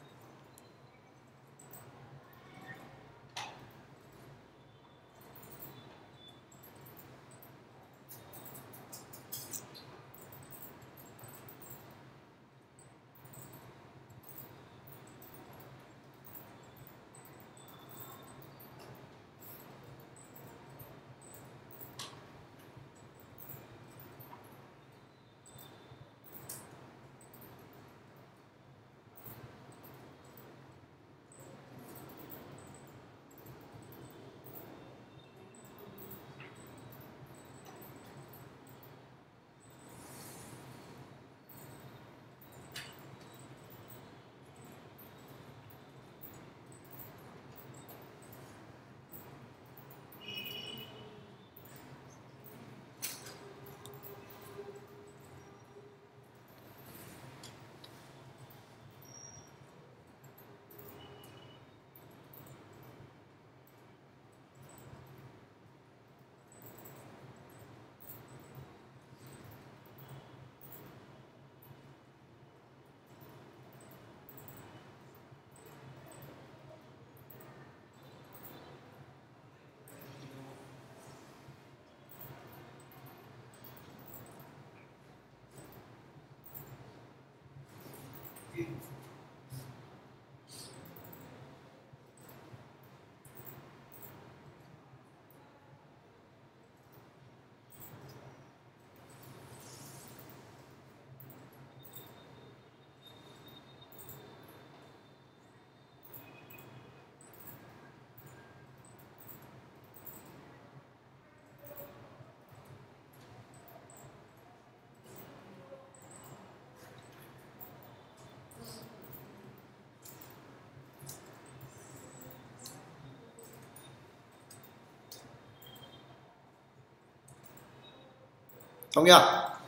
Không nhá,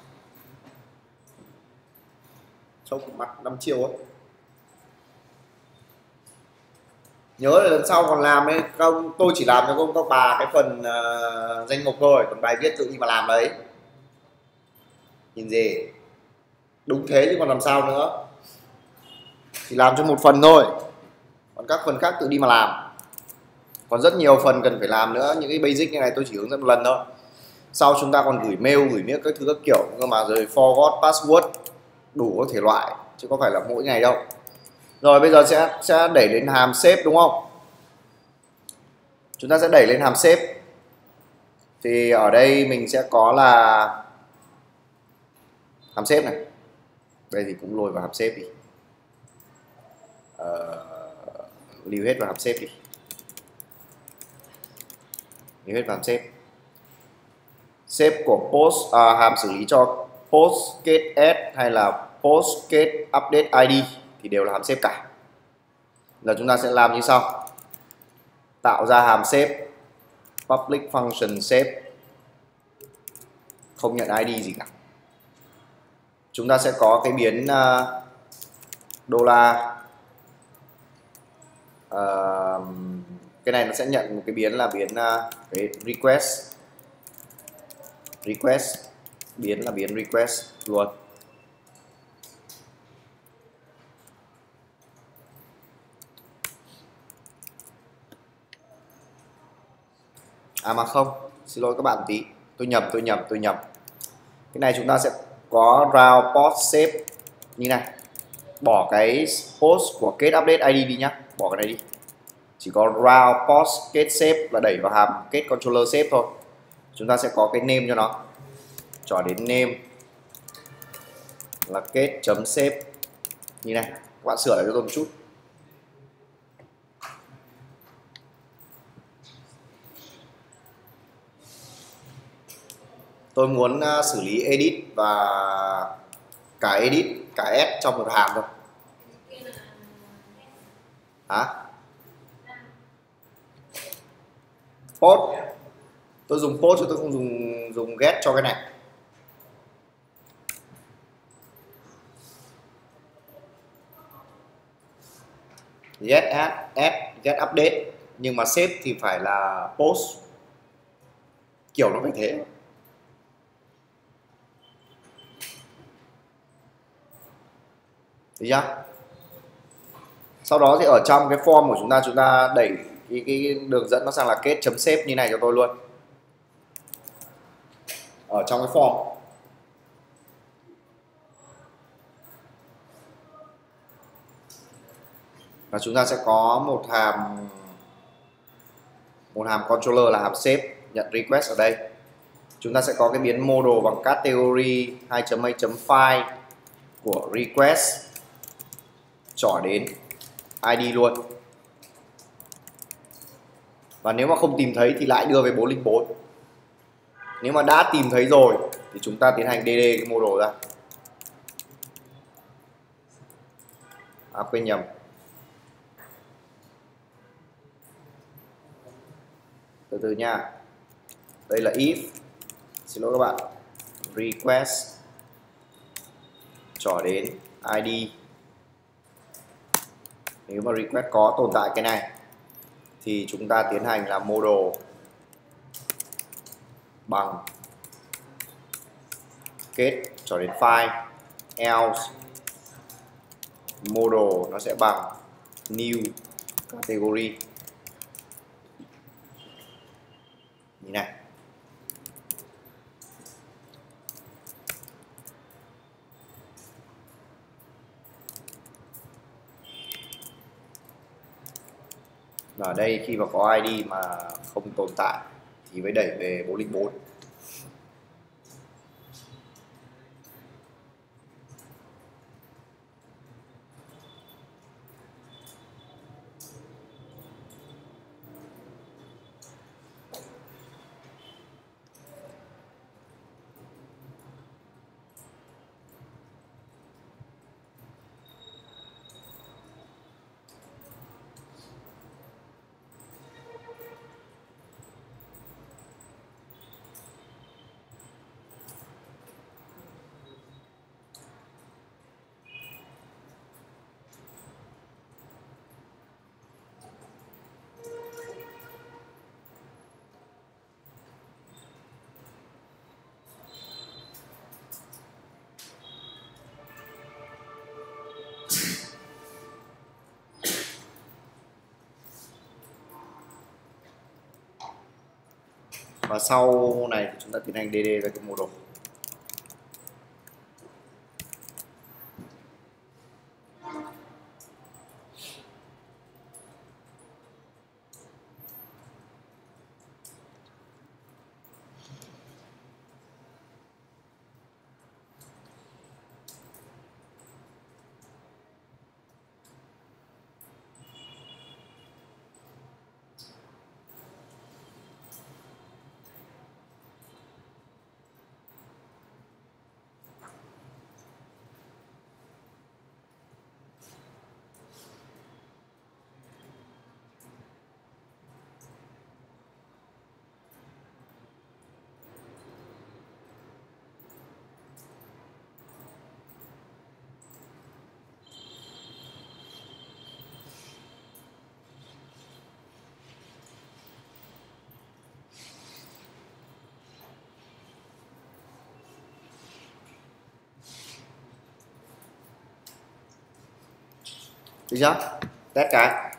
trông mặt 5 triệu ấy. Nhớ là lần sau còn làm ấy, không tôi chỉ làm cho các bà cái phần danh mục thôi, còn bài viết tự đi mà làm đấy. Nhìn gì đúng thế chứ còn làm sao nữa, chỉ làm cho một phần thôi, còn các phần khác tự đi mà làm. Còn rất nhiều phần cần phải làm nữa, những cái basic như này tôi chỉ hướng dẫn một lần thôi. Sau chúng ta còn gửi mail, gửi miếng các thứ các kiểu, nhưng mà rồi forward password đủ các thể loại, chứ có phải là mỗi ngày đâu. Rồi bây giờ sẽ đẩy đến hàm save đúng không? Chúng ta sẽ đẩy lên hàm save. Thì ở đây mình sẽ có là hàm save này. Đây thì cũng lôi vào hàm save đi. Lưu hết vào hàm save đi. Lưu hết vào hàm save. Save của post, hàm xử lý cho post get add hay là post get update ID thì đều là hàm save cả. Giờ chúng ta sẽ làm như sau. Tạo ra hàm save public function save, không nhận ID gì cả. Chúng ta sẽ có cái biến $, cái này nó sẽ nhận một cái biến là biến cái request, biến là biến request luôn. Mà không, xin lỗi các bạn tí, tôi nhầm. Cái này chúng ta sẽ có round post save như này. Bỏ cái post của get update ID đi nhá, bỏ cái này đi. Chỉ có round post get save là đẩy vào hàm get controller save thôi. Chúng ta sẽ có cái name cho nó. Chọn đến name là get.save như này. Các bạn sửa lại cho tôi một chút. Tôi muốn xử lý edit và cả edit cả add trong một hàm thôi. Post, tôi dùng post chứ tôi không dùng get cho cái này. Get add, get update, nhưng mà save thì phải là post, kiểu nó phải thế. Được chưa? Sau đó thì ở trong cái form của chúng ta đẩy cái đường dẫn nó sang là get.save như này cho tôi luôn. Ở trong cái form. Và chúng ta sẽ có một hàm controller là hàm save nhận request ở đây. Chúng ta sẽ có cái biến model bằng category 2.a.file của request, chọn đến ID luôn. Và nếu mà không tìm thấy thì lại đưa về 404. Nếu mà đã tìm thấy rồi thì chúng ta tiến hành dd cái model ra. Quên nhầm. Từ từ nha. Đây là if, xin lỗi các bạn, request, chọn đến ID. Nếu mà request có tồn tại cái này thì chúng ta tiến hành là model bằng kết cho đến file, else model nó sẽ bằng new category như này. Ở đây khi mà có ID mà không tồn tại thì mới đẩy về 404. Và sau này thì chúng ta tiến hành DD ra cái model. Được chưa? Test cái.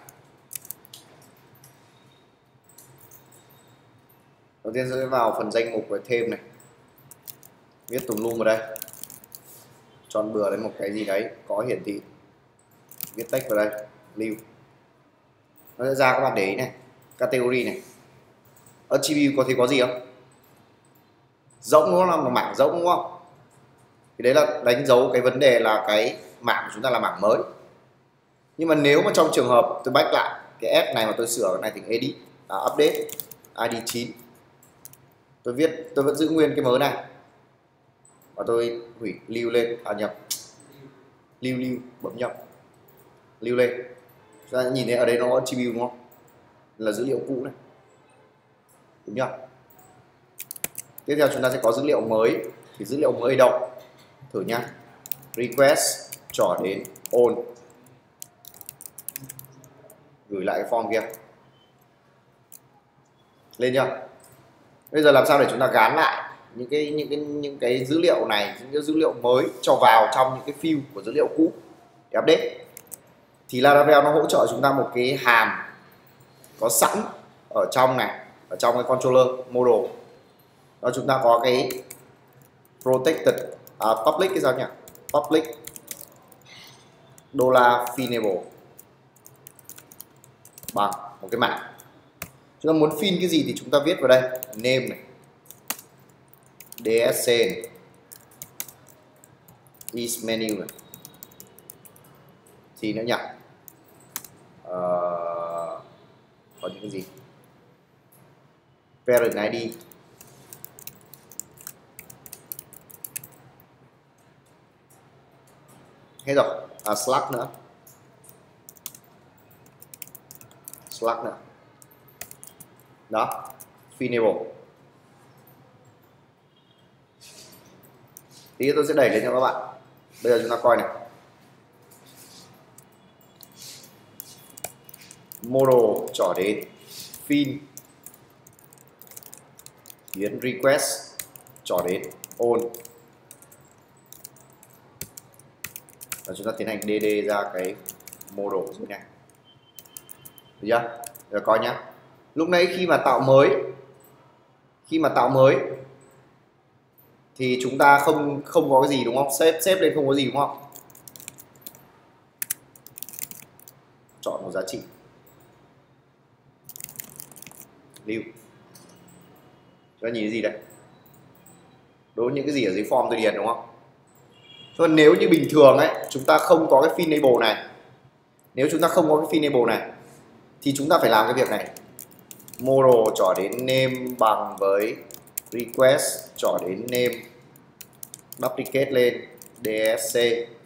Đầu tiên sẽ vào phần danh mục và thêm này. Viết tùm lum vào đây. Chọn bừa đến một cái gì đấy có hiển thị. Viết text vào đây, lưu. Nó sẽ ra các bạn để ý này, category này. Attribute có thấy có gì không? Rỗng, nó là một mảng rỗng đúng không? Thì đấy là đánh dấu cái vấn đề là cái mảng của chúng ta là mảng mới. Nhưng mà nếu mà trong trường hợp tôi back lại cái S này mà tôi sửa cái này thành edit, update ID 9, tôi viết, tôi vẫn giữ nguyên cái mới này và tôi hủy lưu lên, nhập lưu bấm nhập lưu lên. Chúng ta nhìn thấy ở đây nó có attribute đúng không? Là dữ liệu cũ này, đúng chưa? Tiếp theo chúng ta sẽ có dữ liệu mới. Thì dữ liệu mới đâu? Thử nhá. Request trỏ đến on, gửi lại cái form kia lên chưa? Bây giờ làm sao để chúng ta gán lại những cái dữ liệu này, những cái dữ liệu mới cho vào trong những cái field của dữ liệu cũ để update? Thì Laravel nó hỗ trợ chúng ta một cái hàm có sẵn ở trong này, ở trong cái controller model. Đó, chúng ta có cái protected public cái sao nhỉ? Public $finable bằng một cái mảng. Chúng ta muốn fin cái gì thì chúng ta viết vào đây, name này, dsc này, is menu này, gì nữa nhỉ? Có những cái gì? Parent ID, hết rồi. Slack nữa, Slack nữa. Đó, finable. Tí tôi sẽ đẩy lên cho các bạn. Bây giờ chúng ta coi này. Model trỏ đến fin, biến request trỏ đến on. Và chúng ta tiến hành DD ra cái model dưới này. Được chưa? Rồi coi nhá. Lúc nãy khi mà tạo mới thì chúng ta không có cái gì đúng không? Xếp lên không có gì đúng không? Chọn một giá trị. Lưu. Chúng ta nhìn cái gì đây? Đối với những cái gì ở dưới form tôi điền đúng không? Còn nếu như bình thường ấy, chúng ta không có cái finable này. Nếu chúng ta không có cái finable này thì chúng ta phải làm cái việc này. Model trỏ đến name bằng với request trỏ đến name, duplicate lên dsc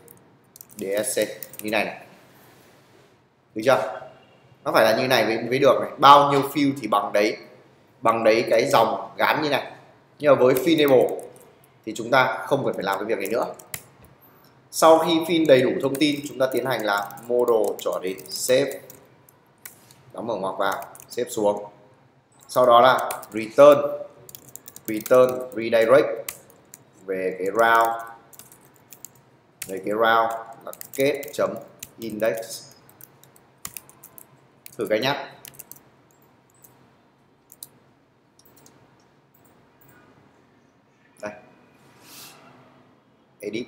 như này này. Được chưa? Nó phải là như này mới được này. Bao nhiêu field thì bằng đấy cái dòng gán như này. Nhưng mà với finable thì chúng ta không cần phải làm cái việc này nữa. Sau khi fill đầy đủ thông tin, chúng ta tiến hành là model trỏ đến save, đóng mở ngoặc vào, xếp xuống. Sau đó là return redirect về cái route, là kết.index. Thử cái nhá. edit,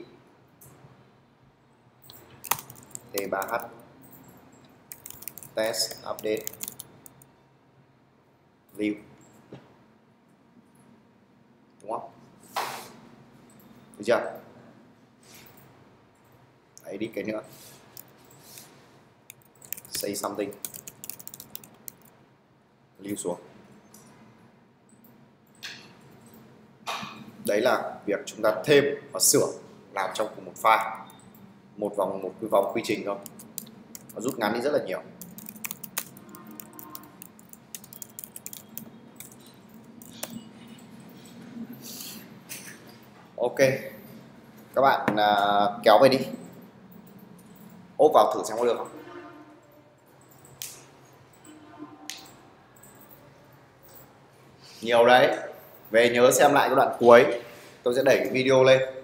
T3H, test, update, view, đúng không? Được chưa? Edit cái nữa, say something, lưu xuống. Đấy là việc chúng ta thêm và sửa làm trong cùng một file, một cái vòng quy trình thôi, nó rút ngắn đi rất là nhiều. Ok, các bạn kéo về đi, ốp vào thử xem có được không. Nhiều đấy, về nhớ xem lại cái đoạn cuối, tôi sẽ đẩy cái video lên.